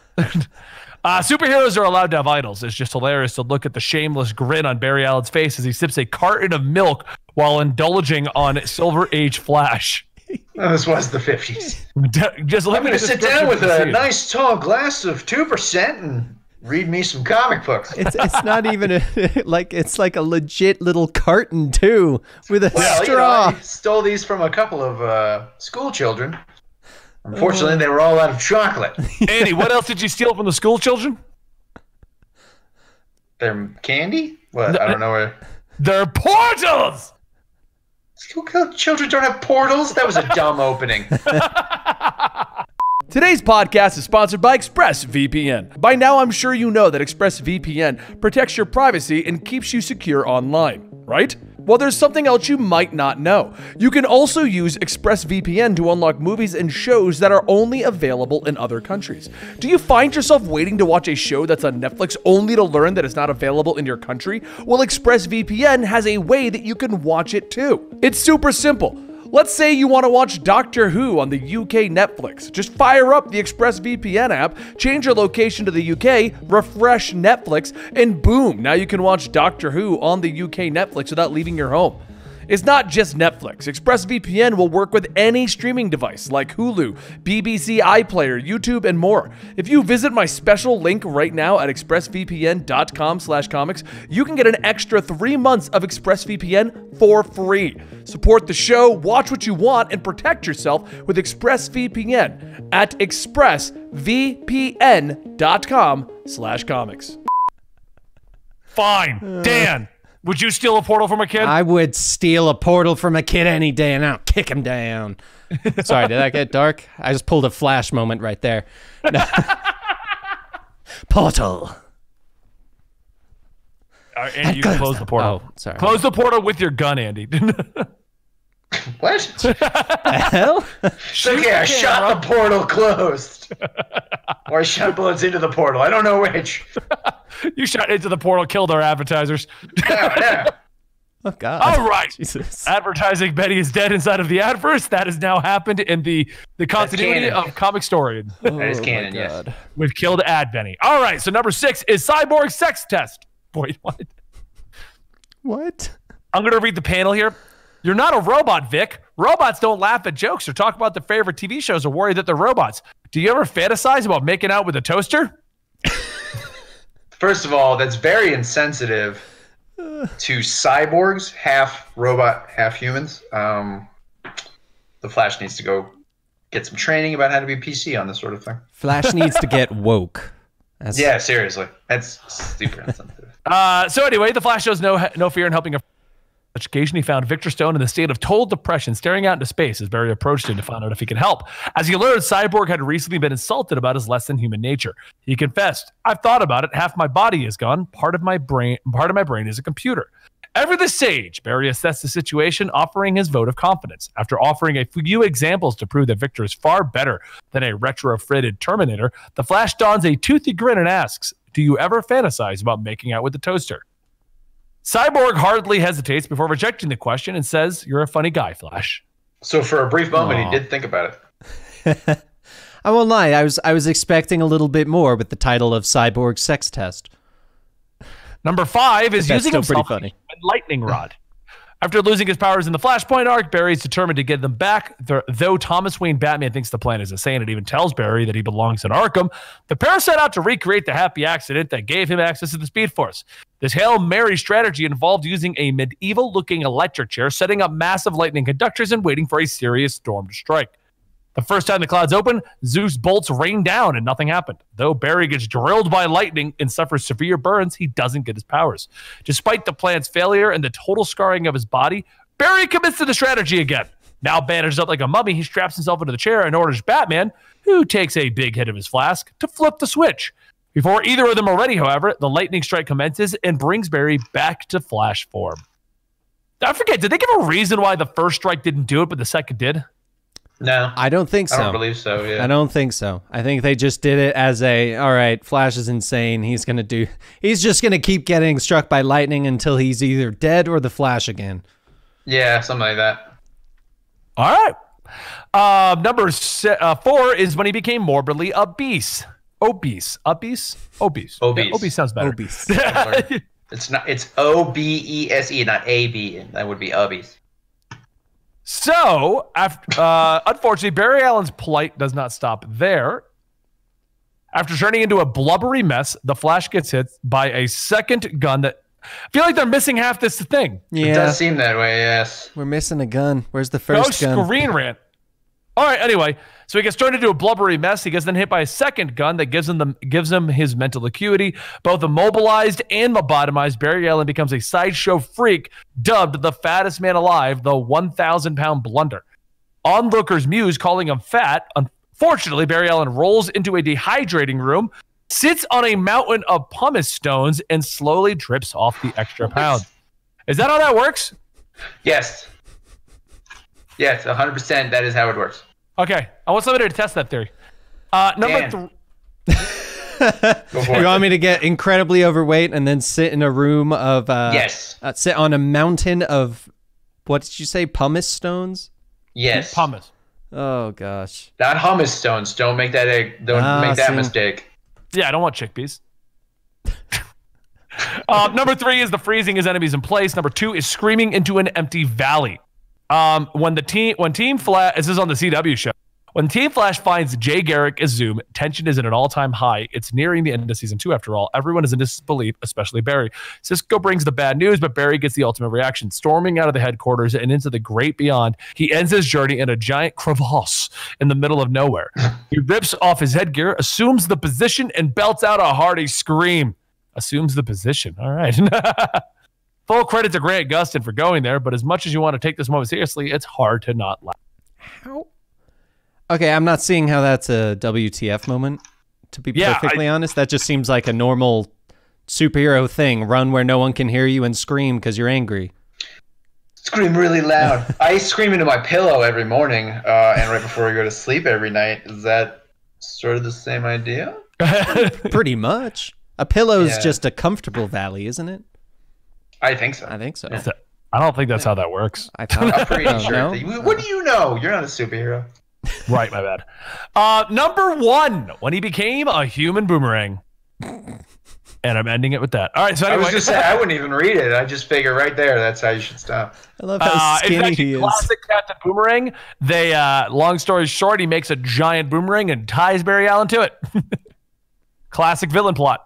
Uh, superheroes are allowed to have idols. It's just hilarious to look at the shameless grin on Barry Allen's face as he sips a carton of milk while indulging on Silver Age Flash. Oh, this was the fifties. Just I'm let going to sit down with a nice tall glass of two percent and read me some comic books. It's it's not even a, like it's like a legit little carton too with a Well, you know, straw. I stole these from a couple of uh, school children. Unfortunately, they were all out of chocolate. Andy, what else did you steal from the school children? They're candy? What? I don't know where. They're portals! School children don't have portals? That was a dumb opening. Today's podcast is sponsored by ExpressVPN. By now, I'm sure you know that ExpressVPN protects your privacy and keeps you secure online, right? Well, there's something else you might not know. You can also use ExpressVPN to unlock movies and shows that are only available in other countries. Do you find yourself waiting to watch a show that's on Netflix only to learn that it's not available in your country? Well, ExpressVPN has a way that you can watch it too. It's super simple. Let's say you want to watch Doctor Who on the U K Netflix. Just fire up the ExpressVPN app, change your location to the U K, refresh Netflix, and boom, now you can watch Doctor Who on the U K Netflix without leaving your home. It's not just Netflix. ExpressVPN will work with any streaming device like Hulu, B B C iPlayer, YouTube, and more. If you visit my special link right now at expressvpn.com slash comics, you can get an extra three months of ExpressVPN for free. Support the show, watch what you want, and protect yourself with ExpressVPN at expressvpn.com slash comics. Fine. Dan, would you steal a portal from a kid? I would steal a portal from a kid any day and I'll kick him down. Sorry, did that get dark? I just pulled a Flash moment right there. No. Portal. All right, Andy, you can close the portal. Oh, sorry. Close the portal with your gun, Andy. What? Hell? Okay, I shot the portal closed. Or I shot bullets into the portal. I don't know which. You shot into the portal, killed our advertisers. No, no. Oh, God. All right. Jesus. Advertising Betty is dead inside of the adverse. That has now happened in the, the continuity canon. of Comic Story. That is Oh, canon, my yes. God. We've killed Ad Benny. All right, so number six is Cyborg Sex Test. Wait, what? What? I'm going to read the panel here. You're not a robot, Vic. Robots don't laugh at jokes or talk about their favorite T V shows or worry that they're robots. Do you ever fantasize about making out with a toaster? First of all, that's very insensitive to cyborgs, half robot, half humans. Um, the Flash needs to go get some training about how to be P C on this sort of thing. Flash needs to get woke. That's, Yeah, seriously. That's super insensitive. Uh, so anyway, the Flash shows no no fear in helping a education. He found Victor Stone in a state of total depression, staring out into space as Barry approached him to find out if he could help. As he learned, Cyborg had recently been insulted about his less than human nature. He confessed, "I've thought about it. Half my body is gone. Part of my brain, part of my brain is a computer." Ever the sage, Barry assessed the situation, offering his vote of confidence. After offering a few examples to prove that Victor is far better than a retrofitted Terminator, the Flash dons a toothy grin and asks, "Do you ever fantasize about making out with the toaster?" Cyborg hardly hesitates before rejecting the question and says, "You're a funny guy, Flash." So for a brief moment, Aw. he did think about it. I won't lie. I was I was expecting a little bit more with the title of Cyborg Sex Test. Number five is That's using still pretty himself funny. as a lightning rod. After losing his powers in the Flashpoint arc, Barry is determined to get them back. Th- Though Thomas Wayne Batman thinks the plan is insane and even tells Barry that he belongs in Arkham, the pair set out to recreate the happy accident that gave him access to the Speed Force. This Hail Mary strategy involved using a medieval-looking electric chair, setting up massive lightning conductors, and waiting for a serious storm to strike. The first time the clouds open, Zeus bolts rain down and nothing happened. Though Barry gets drilled by lightning and suffers severe burns, he doesn't get his powers. Despite the plan's failure and the total scarring of his body, Barry commits to the strategy again. Now bandaged up like a mummy, he straps himself into the chair and orders Batman, who takes a big hit of his flask, to flip the switch. Before either of them are ready, however, the lightning strike commences and brings Barry back to Flash form. I forget, did they give a reason why the first strike didn't do it, but the second did? No, I don't think so. I don't believe so. Yeah, I don't think so. I think they just did it as a, all right, Flash is insane. He's going to do, he's just going to keep getting struck by lightning until he's either dead or the Flash again. yeah, something like that. All right. Uh, number se- uh, four is when he became morbidly obese. Obese. Obese? Obese. Obese. Yeah, obese sounds better. Obese. It's not. It's O B E S E, not A B. That would be obese. So, after, uh, unfortunately, Barry Allen's plight does not stop there. After turning into a blubbery mess, the Flash gets hit by a second gun that I feel like they're missing half this thing. It Yeah, does seem that way. Yes. we're missing a gun. Where's the No first gun? screen rant. All right. Anyway, so he gets turned into a blubbery mess. He gets then hit by a second gun that gives him the gives him his mental acuity. Both immobilized and lobotomized, Barry Allen becomes a sideshow freak, dubbed the fattest man alive, the one thousand pound blunder. Onlookers muse, calling him fat. Unfortunately, Barry Allen rolls into a dehydrating room, sits on a mountain of pumice stones, and slowly drips off the extra pound. Is that how that works? Yes. Yes, one hundred percent. That is how it works. Okay, I want somebody to test that theory. Uh, number Dan. three. Go for You it. want me to get incredibly overweight and then sit in a room of, uh, Yes. uh, sit on a mountain of, what did you say, pumice stones? Yes. Pumice. Oh, gosh. Not hummus stones. Don't make that egg. Don't Ah, make that see. mistake. Yeah, I don't want chickpeas. uh, number three is the freezing his enemies in place. Number two is screaming into an empty valley. Um, when the team, when Team Flash, this is on the C W show. When Team Flash finds Jay Garrick as Zoom, tension is at an all-time high. It's nearing the end of season two, after all. Everyone is in disbelief, especially Barry. Cisco brings the bad news, but Barry gets the ultimate reaction. Storming out of the headquarters and into the great beyond, he ends his journey in a giant crevasse in the middle of nowhere. He rips off his headgear, assumes the position, and belts out a hearty scream. Assumes the position. All right. Full credit to Grant Gustin for going there, but as much as you want to take this moment seriously, it's hard to not laugh. How? Okay, I'm not seeing how that's a W T F moment, to be Yeah, perfectly honest. That just seems like a normal superhero thing. Run where no one can hear you and scream because you're angry. Scream really loud. I scream into my pillow every morning uh, and right before I go to sleep every night. Is that sort of the same idea? Pretty much. A pillow's Yeah. just a comfortable valley, isn't it? I think so. I think so. Yeah. I don't think that's how that works. I thought, I'm pretty Oh, sure. no? that- What do you know? You're not a superhero. Right, my bad. Uh, number one, when he became a human boomerang. And I'm ending it with that. All right, so I anyway. was just saying I wouldn't even read it. I just figure right there that's how you should stop. I love how Uh, it's skinny actually he is. classic Captain Boomerang. They, uh, long story short, he makes a giant boomerang and ties Barry Allen to it. Classic villain plot.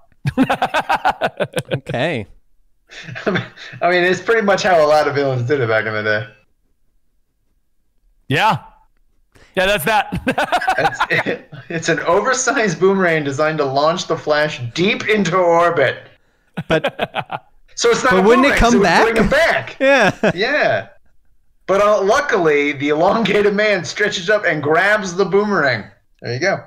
Okay. I mean, it's pretty much how a lot of villains did it back in the day. Yeah. Yeah, that's that. It's, it, it's an oversized boomerang designed to launch the Flash deep into orbit. But So it's not But a wouldn't it boomerang, come so back? Bring him back. yeah. Yeah. But uh, luckily, the elongated man stretches up and grabs the boomerang. There you go.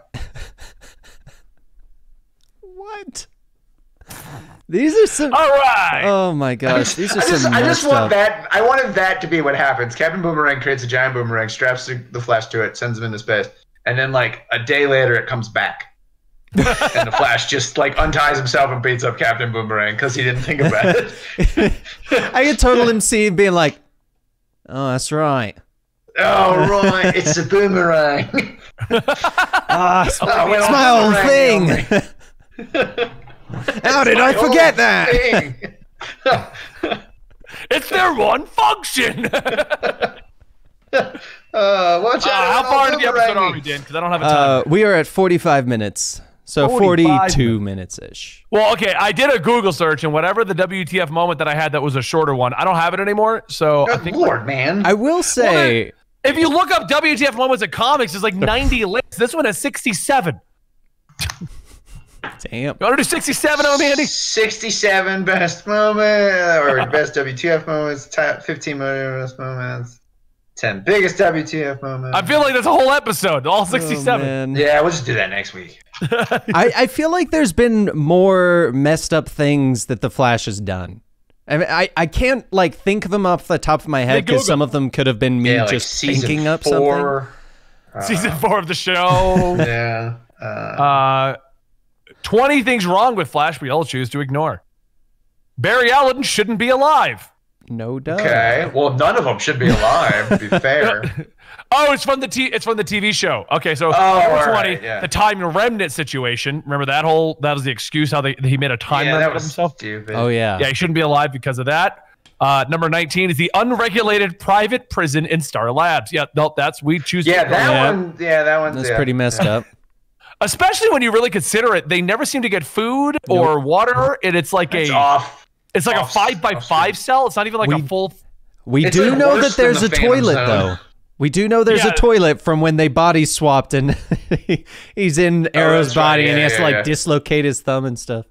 What? These are some. All right. Oh my gosh, these are I just, some I just messed want up. that. I wanted that to be what happens. Captain Boomerang creates a giant boomerang, straps the, the Flash to it, sends him into space, and then like a day later, it comes back, and the Flash just like unties himself and beats up Captain Boomerang because he didn't think about it. I could totally see him being like, "Oh, that's right. Oh right, it's a boomerang. Ah, it's, Oh, well, it's my old boomerang, thing. How did I forget that?" Thing. It's their one function. Uh, watch Uh, out! how it's far all into the episode are boomerang. we, Dan? Because I don't have a Uh, time. we are at forty-five minutes, so forty-five forty-two minutes ish. Well, okay, I did a Google search, and whatever the W T F moment that I had that was a shorter one, I don't have it anymore. So I Good think Lord, man. I will say, if you look up W T F moments in comics, it's like ninety lists. This one has sixty-seven. damn. You want to do sixty-seven on me, Andy? sixty-seven best moment or best W T F moments, top fifteen best moments, ten biggest W T F moments. I feel like that's a whole episode, all sixty-seven. Oh, man. yeah, we'll just do that next week. I, I feel like there's been more messed up things that the Flash has done. I mean, I, I can't like think of them off the top of my head Hey, because Google. some of them could have been me Yeah, like just season thinking up something. four. Season four of the show. Yeah. Uh, Uh, twenty things wrong with Flash we all choose to ignore. Barry Allen shouldn't be alive. No doubt. okay. Well, none of them should be alive. To be fair. Oh, it's from the t- it's from the T V show. Okay, so Oh, number all twenty, right, yeah. the time remnant situation. Remember that whole that was the excuse how they he made a time yeah, remnant that of was himself. stupid. Oh yeah. Yeah, he shouldn't be alive because of that. Uh, number nineteen is the unregulated private prison in Star Labs. Yeah, no, that's we choose. to Yeah, ignore. that Yeah. one. Yeah, that one's That's yeah. pretty messed up. Especially when you really consider it, they never seem to get food or water, and it's like It's a off. it's like off- a five by off five cell. It's not even like We- a full. We It's do like know worse that there's than a the Phantom toilet Zone. though. We do know there's Yeah. a toilet from when they body swapped and he's in Arrow's that's right. body and he Yeah, has to yeah, like yeah. dislocate his thumb and stuff.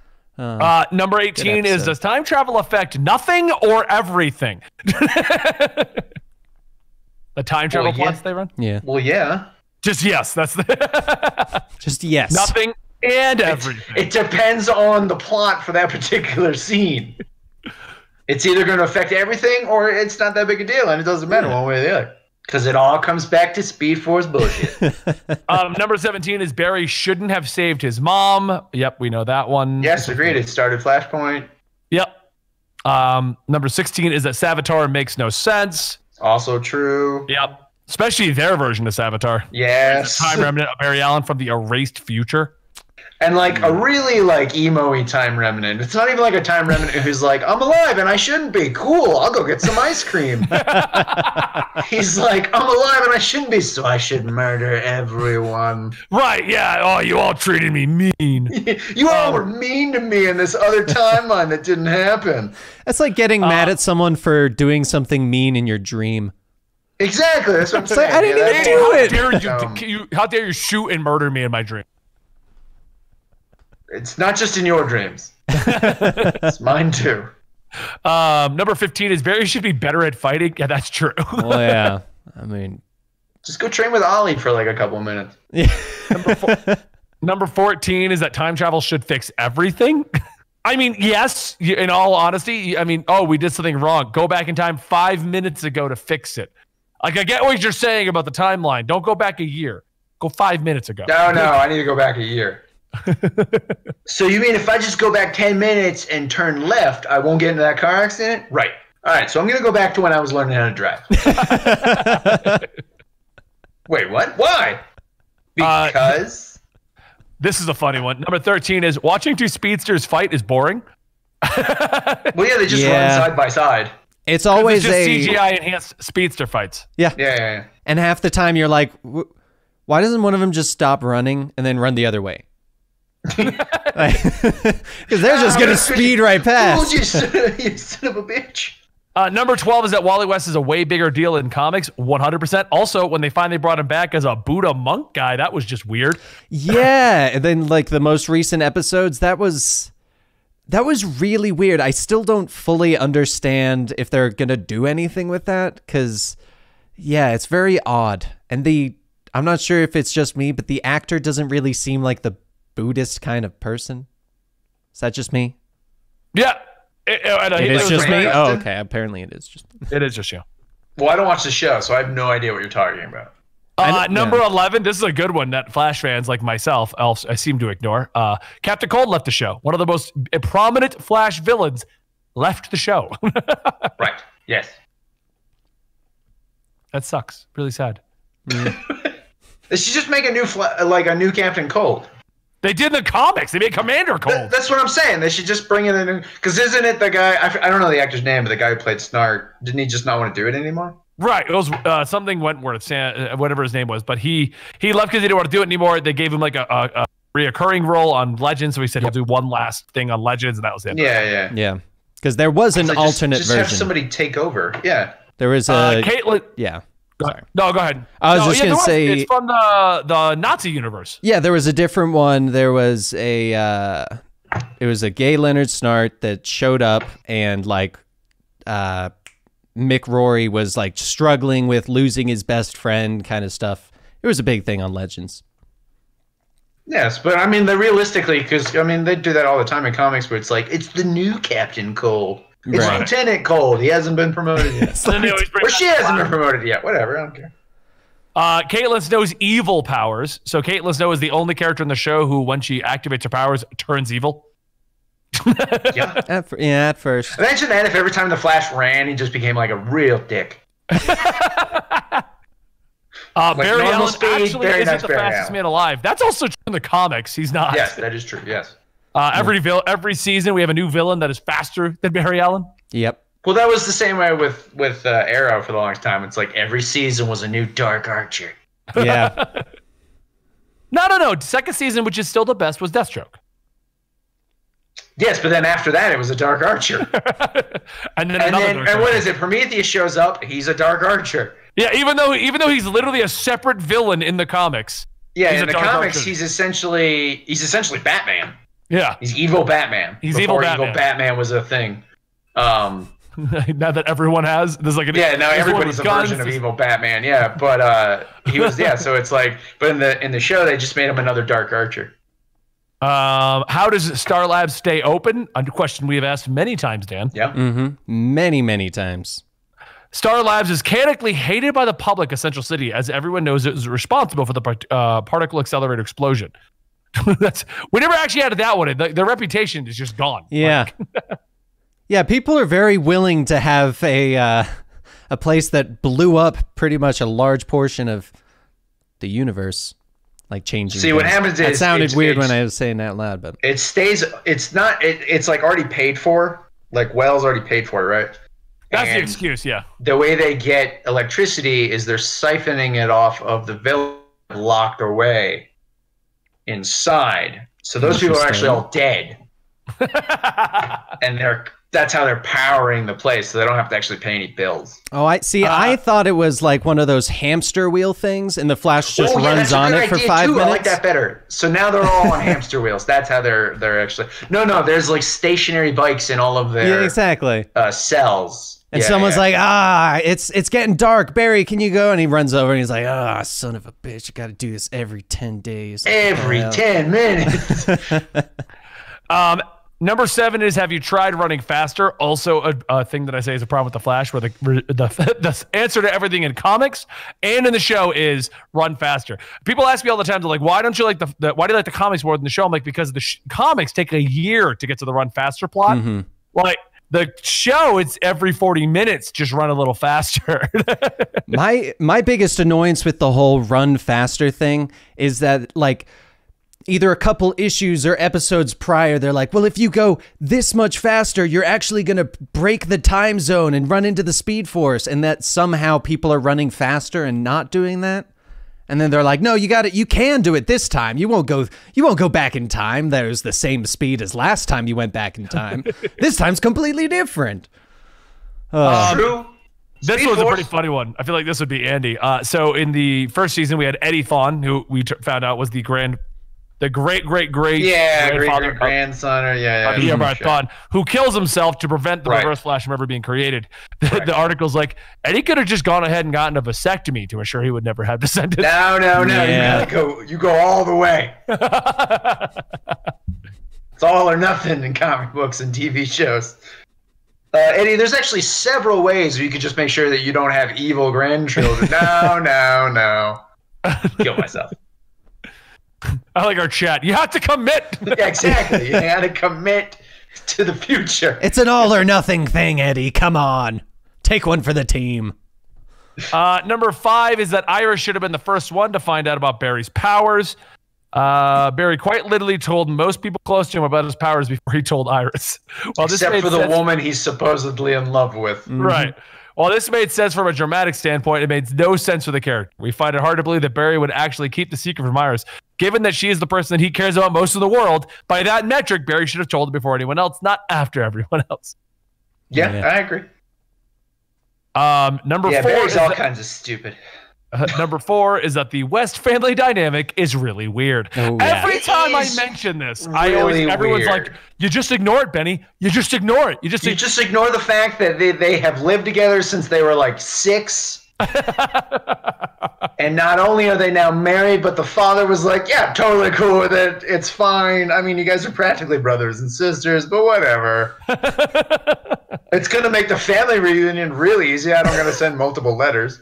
Uh, number eighteen is episode. does time travel affect nothing or everything? The time travel Well, yeah. plots they run. Yeah. Well, yeah. Just yes, that's the Just yes. nothing and everything. It depends on the plot for that particular scene. It's either going to affect everything or it's not that big a deal, and it doesn't matter one way or the other. Because it all comes back to Speed Force bullshit. Um, number seventeen is Barry shouldn't have saved his mom. Yep, we know that one. Yes, agreed. It started Flashpoint. Yep. Um, number sixteen is that Savitar makes no sense. Also true. Yep. Especially their version of Savitar. Yes. Time remnant of Barry Allen from the erased future. And like a really like emo-y time remnant. It's not even like a time remnant who's like, I'm alive and I shouldn't be. Cool, I'll go get some ice cream. He's like, I'm alive and I shouldn't be, so I should murder everyone. Right, yeah. Oh, you all treated me mean. You all were mean to me in this other timeline that didn't happen. That's like getting mad at someone for doing something mean in your dream. Exactly. That's what I'm It's saying. like, I didn't Yeah, even that's- do how it. Dare you, Um, you, how dare you shoot and murder me in my dream? It's not just in your dreams. It's mine too. Um, number fifteen is Barry should be better at fighting. Yeah, that's true. Well, yeah. I mean, Just go train with Ollie for like a couple of minutes. Number fourteen is that time travel should fix everything. I mean, yes, y- in all honesty, I mean, oh, we did something wrong. Go back in time five minutes ago to fix it. Like, I get what you're saying about the timeline. Don't go back a year. Go five minutes ago. No, no, I need to go back a year. So you mean if I just go back ten minutes and turn left, I won't get into that car accident? Right. All right, so I'm going to go back to when I was learning how to drive. Wait, what? Why? Uh, Because... This is a funny one. Number thirteen is watching two speedsters fight is boring. well, yeah, they just Yeah. run side by side. it's It's always just a C G I enhanced speedster fights. yeah. Yeah, yeah, yeah. And half the time you're like, "Wh- why doesn't one of them just stop running and then run the other way? Because they're just gonna speed right Told past. you, son- you son of a bitch. Uh, number twelve is that Wally West is a way bigger deal in comics, one hundred percent. Also, when they finally brought him back as a Buddha monk guy, that was just weird. Yeah, and then like the most recent episodes, that was that was really weird. I still don't fully understand if they're gonna do anything with that, because yeah, it's very odd. And the I'm not sure if it's just me, but the actor doesn't really seem like the Buddhist kind of person. Is that just me? Yeah. It, it, It is was just me? Justin? Oh, okay. Apparently it is just It is just you. Well, I don't watch the show, so I have no idea what you're talking about. Uh, I- number yeah. eleven, this is a good one that Flash fans like myself else I seem to ignore. Uh, Captain Cold left the show. One of the most prominent Flash villains left the show. Right. Yes. That sucks. Really sad. They should just make a new, fla- like a new Captain Cold. They did in the comics. They made Commander Cold. Th- that's what I'm saying. They should just bring in a new. Because isn't it the guy? I, f- I don't know the actor's name, but the guy who played Snart. Didn't he just not want to do it anymore? Right. It was uh, something Wentworth, San, uh, whatever his name was. But he he left because he didn't want to do it anymore. They gave him like a, a, a reoccurring role on Legends. So he said he'll do one last thing on Legends, and that was it. Yeah, yeah. yeah. Because there was an It's like, just- alternate just, version. have somebody take over. Yeah. There was a Uh, Caitlin. yeah. Sorry. No, go ahead. I was No, just yeah, gonna there was. say- It's from the, the Nazi universe. Yeah, there was a different one. There was a uh it was a gay Leonard Snart that showed up, and like uh Mick Rory was like struggling with losing his best friend kind of stuff. It was a big thing on Legends. Yes, but I mean, they realistically, because I mean, they do that all the time in comics, where it's like it's the new Captain Cold. It's Right. Lieutenant Cold. He hasn't been promoted yet. And then they always bring Or she back hasn't Flash. been promoted yet. Whatever. I don't care. Uh, Caitlin Snow's evil powers. So Caitlin Snow is the only character in the show who, when she activates her powers, turns evil. Yeah. At, fir- yeah, at first. Imagine that if every time the Flash ran, he just became like a real dick. Uh, Like Barry normal Allen speed, actually very isn't nice the Barry fastest Allen. man alive. That's also true in the comics. He's not. Yes, that is true. Yes. Uh, every vil- every season we have a new villain that is faster than Barry Allen. Yep. Well, that was the same way with with uh, Arrow for the longest time. It's like every season was a new Dark Archer. Yeah. No, no, no. Second season, which is still the best, was Deathstroke. Yes, but then after that, it was a Dark Archer. And then and another then, Dark and what Archer. is it? Prometheus shows up. He's a Dark Archer. Yeah, even though even though he's literally a separate villain in the comics. Yeah, He's in a the Dark comics, Archer. he's essentially he's essentially Batman. Yeah. He's evil Batman. He's evil before Batman. Evil Batman was a thing. Um, Now that everyone has, there's like an yeah, now there's one everybody's with a guns. version of evil Batman. Yeah, but uh, he was yeah. So it's like, but in the in the show, they just made him another Dark Archer. Um, how does Star Labs stay open? A question we have asked many times, Dan. Yeah. Mm-hmm. Many, many times. Star Labs is canonically hated by the public of Central City, as everyone knows it was responsible for the part- uh, particle accelerator explosion. That's we never actually added that one in. The, their reputation is just gone. Yeah. Yeah, people are very willing to have a uh, a place that blew up pretty much a large portion of the universe, like changing. See, what things. happens That is sounded it's- weird it's- when I was saying that out loud, but It stays. It's not. It, it's like already paid for. Like Wells already paid for it, right? That's the And excuse. Yeah. the way they get electricity is they're siphoning it off of the village locked away inside. So those people are actually all dead, and they're that's how they're powering the place, so they don't have to actually pay any bills. oh, I see. Uh, I thought it was like one of those hamster wheel things, and the Flash just Oh, yeah, runs that's a on good it for idea, five too. minutes. I like that better. So now they're all on hamster wheels. That's how they're they're actually. No, no. There's like stationary bikes in all of their Yeah, exactly. uh, cells. And Yeah, someone's yeah. like, "Ah, it's it's getting dark. Barry, can you go?" And he runs over and he's like, "Ah, son of a bitch! I got to do this every ten days." every Yeah. ten minutes. Um, number seven is, have you tried running faster? Also a, a thing that I say is a problem with the Flash, where the, the the answer to everything in comics and in the show is run faster. People ask me all the time, they're like, why don't you like the, the why do you like the comics more than the show? I'm like, because the sh- comics take a year to get to the run faster plot. Mm-hmm. Like the show, it's every forty minutes, just run a little faster. my my biggest annoyance with the whole run faster thing is that like either a couple issues or episodes prior, they're like, well, if you go this much faster, you're actually going to break the time zone and run into the Speed Force, and that somehow people are running faster and not doing that. And then they're like, no, you got it. You can do it this time. You won't go. You won't go back in time. There's the same speed as last time you went back in time. This time's completely different. Uh, True. This Speed was a Force. pretty funny one. I feel like this would be Andy. Uh, so in the first season, we had Eddie Thawne, who we t- found out was the grand, the great, great, great Yeah, great grandfather great grandson, or yeah, of yeah. Eobard sure. Thawne, who kills himself to prevent the Right. Reverse Flash from ever being created. The, the article's like, Eddie could have just gone ahead and gotten a vasectomy to ensure he would never have descendants. No, no, no. Yeah. You gotta go. You go all the way. It's all or nothing in comic books and T V shows. Uh, Eddie, there's actually several ways you could just make sure that you don't have evil grandchildren. No, no, no. Kill myself. I like our chat. You have to commit. Yeah, exactly. You gotta commit to the future. it's an all or nothing thing, Eddie. Come on. Take one for the team. Uh, number five is that Iris should have been the first one to find out about Barry's powers. Uh, Barry quite literally told most people close to him about his powers before he told Iris. While this Except made for the sense- woman he's supposedly in love with. Right. While this made sense from a dramatic standpoint, it made no sense for the character. We find it hard to believe that Barry would actually keep the secret from Iris, given that she is the person that he cares about most in the world. By that metric, Barry should have told her before anyone else, not after everyone else. Yeah, Yeah. I agree. Um, number Yeah, four Barry's is all that- kinds of stupid. Uh, number four is that the West family dynamic is really weird. Oh, yeah. Every It time I is mention this, I always really everyone's weird. like, "You just ignore it, Benny. You just ignore it. You just You just ignore the fact that they, they have lived together since they were like six. And not only are they now married, but the father was like, yeah, totally cool with it. It's fine. I mean, you guys are practically brothers and sisters, but whatever. It's going to make the family reunion really easy. I don't got to send multiple letters.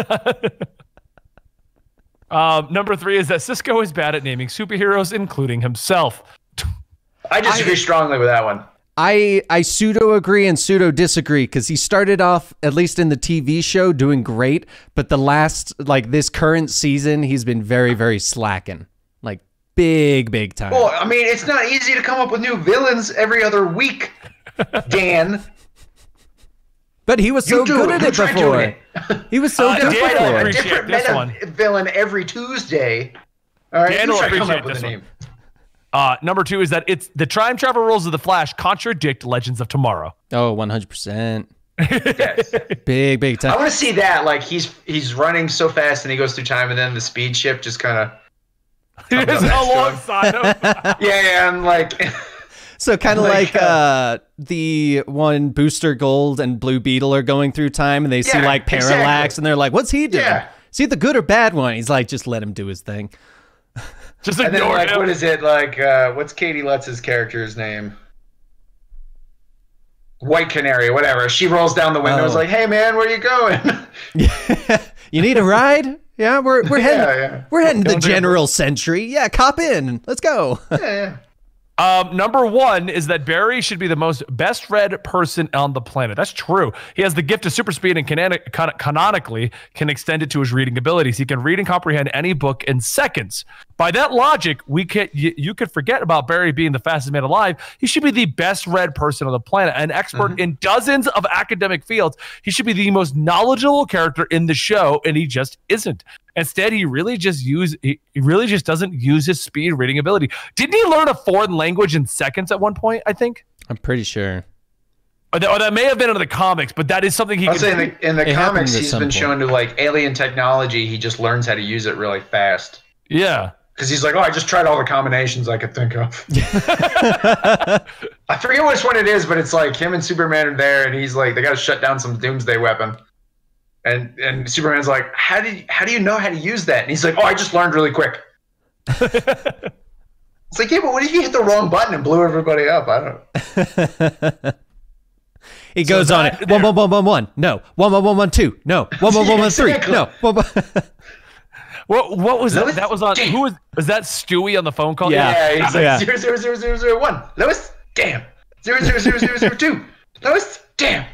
Um, number three is that Cisco is bad at naming superheroes, including himself. I disagree strongly with that one. I I pseudo agree and pseudo disagree because he started off, at least in the T V show, doing great, but the last, like this current season, he's been very, very slacking. Like big, big time. Well, I mean, it's not easy to come up with new villains every other week, Dan. But he was so You do good it. at You it try before. doing it. He was so Uh, good Dan, I before. a appreciate different this meta one. villain every Tuesday. All right, Dan you will try to come appreciate up with this a one. name. Uh, number two is that it's the time travel rules of the Flash contradict Legends of Tomorrow. Oh, one hundred percent. Yes. Big, big I time. want to see that. Like he's he's running so fast and he goes through time, and then the speed ship just kind of It is next to him. alongside him. yeah, yeah. I'm like, So kind of Like, like, uh, uh, the one Booster Gold and Blue Beetle are going through time and they see Yeah, like Parallax exactly. and they're like, what's he doing? Yeah. Is he the good or bad one? He's like, just let him do his thing. Just and then ignore like, him. what is it like? Uh, what's Katie Lutz's character's name? White Canary, whatever. She rolls down the window. Oh. Is like, hey man, where you going? You need a ride? Yeah, we're we're heading Yeah, yeah. we're heading to Going to- General Century. Yeah, cop in. Let's go. yeah, yeah. Um, number one is that Barry should be the most best read person on the planet. That's true. He has the gift of super speed and canonic- can- canonically can extend it to his reading abilities. He can read and comprehend any book in seconds. By that logic, we can you, you could forget about Barry being the fastest man alive. He should be the best read person on the planet, an expert Mm-hmm. in dozens of academic fields. He should be the most knowledgeable character in the show, and he just isn't. Instead, he really just use he he really just doesn't use his speed reading ability. Didn't he learn a foreign language in seconds at one point? I think, I'm pretty sure. or that, or that may have been in the comics, but that is something he I'll could. say in the, in the It happened comics, at he's some been point. shown to like alien technology. He just learns how to use it really fast. Yeah. Because he's like, oh, I just tried all the combinations I could think of. I forget which one it is, but it's like him and Superman are there, and he's like, they got to shut down some doomsday weapon. And and Superman's like, how do you, how do you know how to use that? And he's like, oh, I just learned really quick. It's like, yeah, but what if you hit the wrong button and blew everybody up? I don't. He goes on that- it. One, one, one, one, one. No. One, one, one, one, two. No. One, one, one, one, three. Exactly. No. One, one. What what was that? Lois? That was on Damn. who was was that Stewie on the phone call? Yeah. Yeah, he's like Yeah. zero zero zero zero zero one. Lois, damn. Zero zero zero zero zero two. Lois, damn.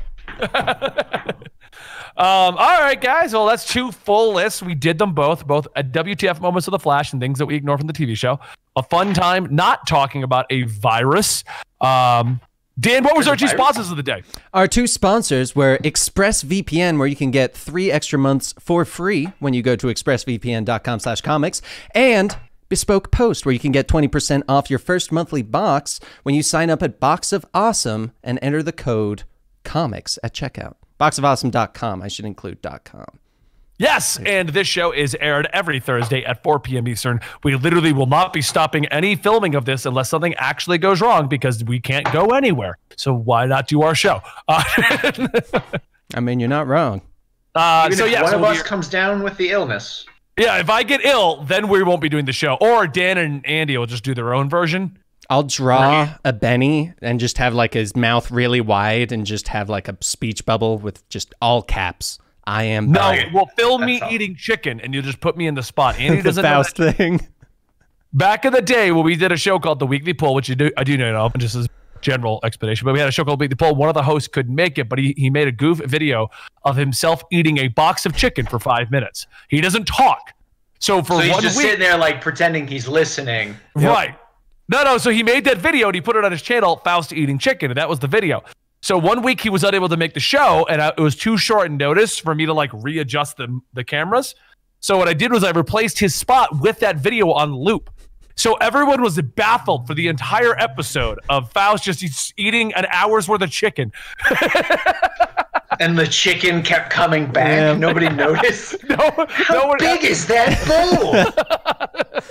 Um, all right, guys. Well, that's two full lists. We did them both, both at W T F moments of the Flash and things that we ignore from the T V show. A fun time not talking about a virus. Um, Dan, what was our two virus? sponsors of the day? Our two sponsors were ExpressVPN, where you can get three extra months for free when you go to expressvpn.com slash comics, and Bespoke Post, where you can get twenty percent off your first monthly box when you sign up at Box of Awesome and enter the code COMICS at checkout. box of awesome dot com. I should include .com. Yes, and this show is aired every Thursday at four p.m. Eastern. We literally will not be stopping any filming of this unless something actually goes wrong because we can't go anywhere. So why not do our show? Uh, I mean, you're not wrong. uh, Even so if yes, one of we'll us be- comes down with the illness. yeah, if I get ill, then we won't be doing the show. Or Dan and Andy will just do their own version. I'll draw a Benny and just have like his mouth really wide and just have like a speech bubble with just all caps. I am No, Okay. we'll film me That's all. eating chicken, and you'll just put me in the spot. Andy the doesn't know Faust that. thing. Back in the day when we did a show called The Weekly Poll, which you do, I do know, just as general explanation, but we had a show called Weekly Poll. One of the hosts couldn't make it, but he, he made a goof video of himself eating a box of chicken for five minutes. He doesn't talk. So for So he's one just week, sitting there like pretending he's listening. right. No, no, so he made that video and he put it on his channel, Faust Eating Chicken, and that was the video. So one week he was unable to make the show, and I, it was too short notice for me to like readjust the, the cameras. So what I did was I replaced his spot with that video on loop. So everyone was baffled for the entire episode of Faust just eats- eating an hour's worth of chicken. And the chicken kept coming back. Yeah. Nobody noticed. No, no How one, big is that bowl?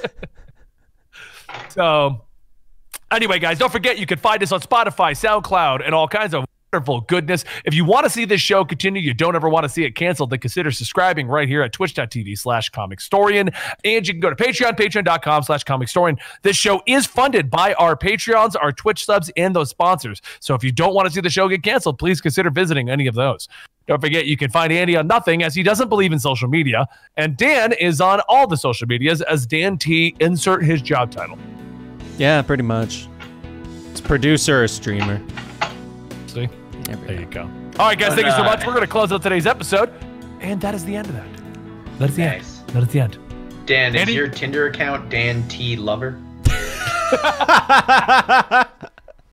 So, anyway, guys, don't forget you can find us on Spotify, SoundCloud, and all kinds of wonderful goodness. If you want to see this show continue, you don't ever want to see it canceled, then consider subscribing right here at twitch.tv slash comicstorian. And you can go to Patreon, patreon.com slash comicstorian. This show is funded by our Patreons, our Twitch subs, and those sponsors. So if you don't want to see the show get canceled, please consider visiting any of those. Don't forget, you can find Andy on nothing as he doesn't believe in social media. And Dan is on all the social medias as Dan T. Insert his job title. Yeah, pretty much. It's producer or streamer. See? There we There go. you go. All right, guys, thank you so Uh, much. We're going to close out today's episode. And that is the end of that. That is the Nice. end. That is the end. Dan, Andy? is your Tinder account Dan T Lover?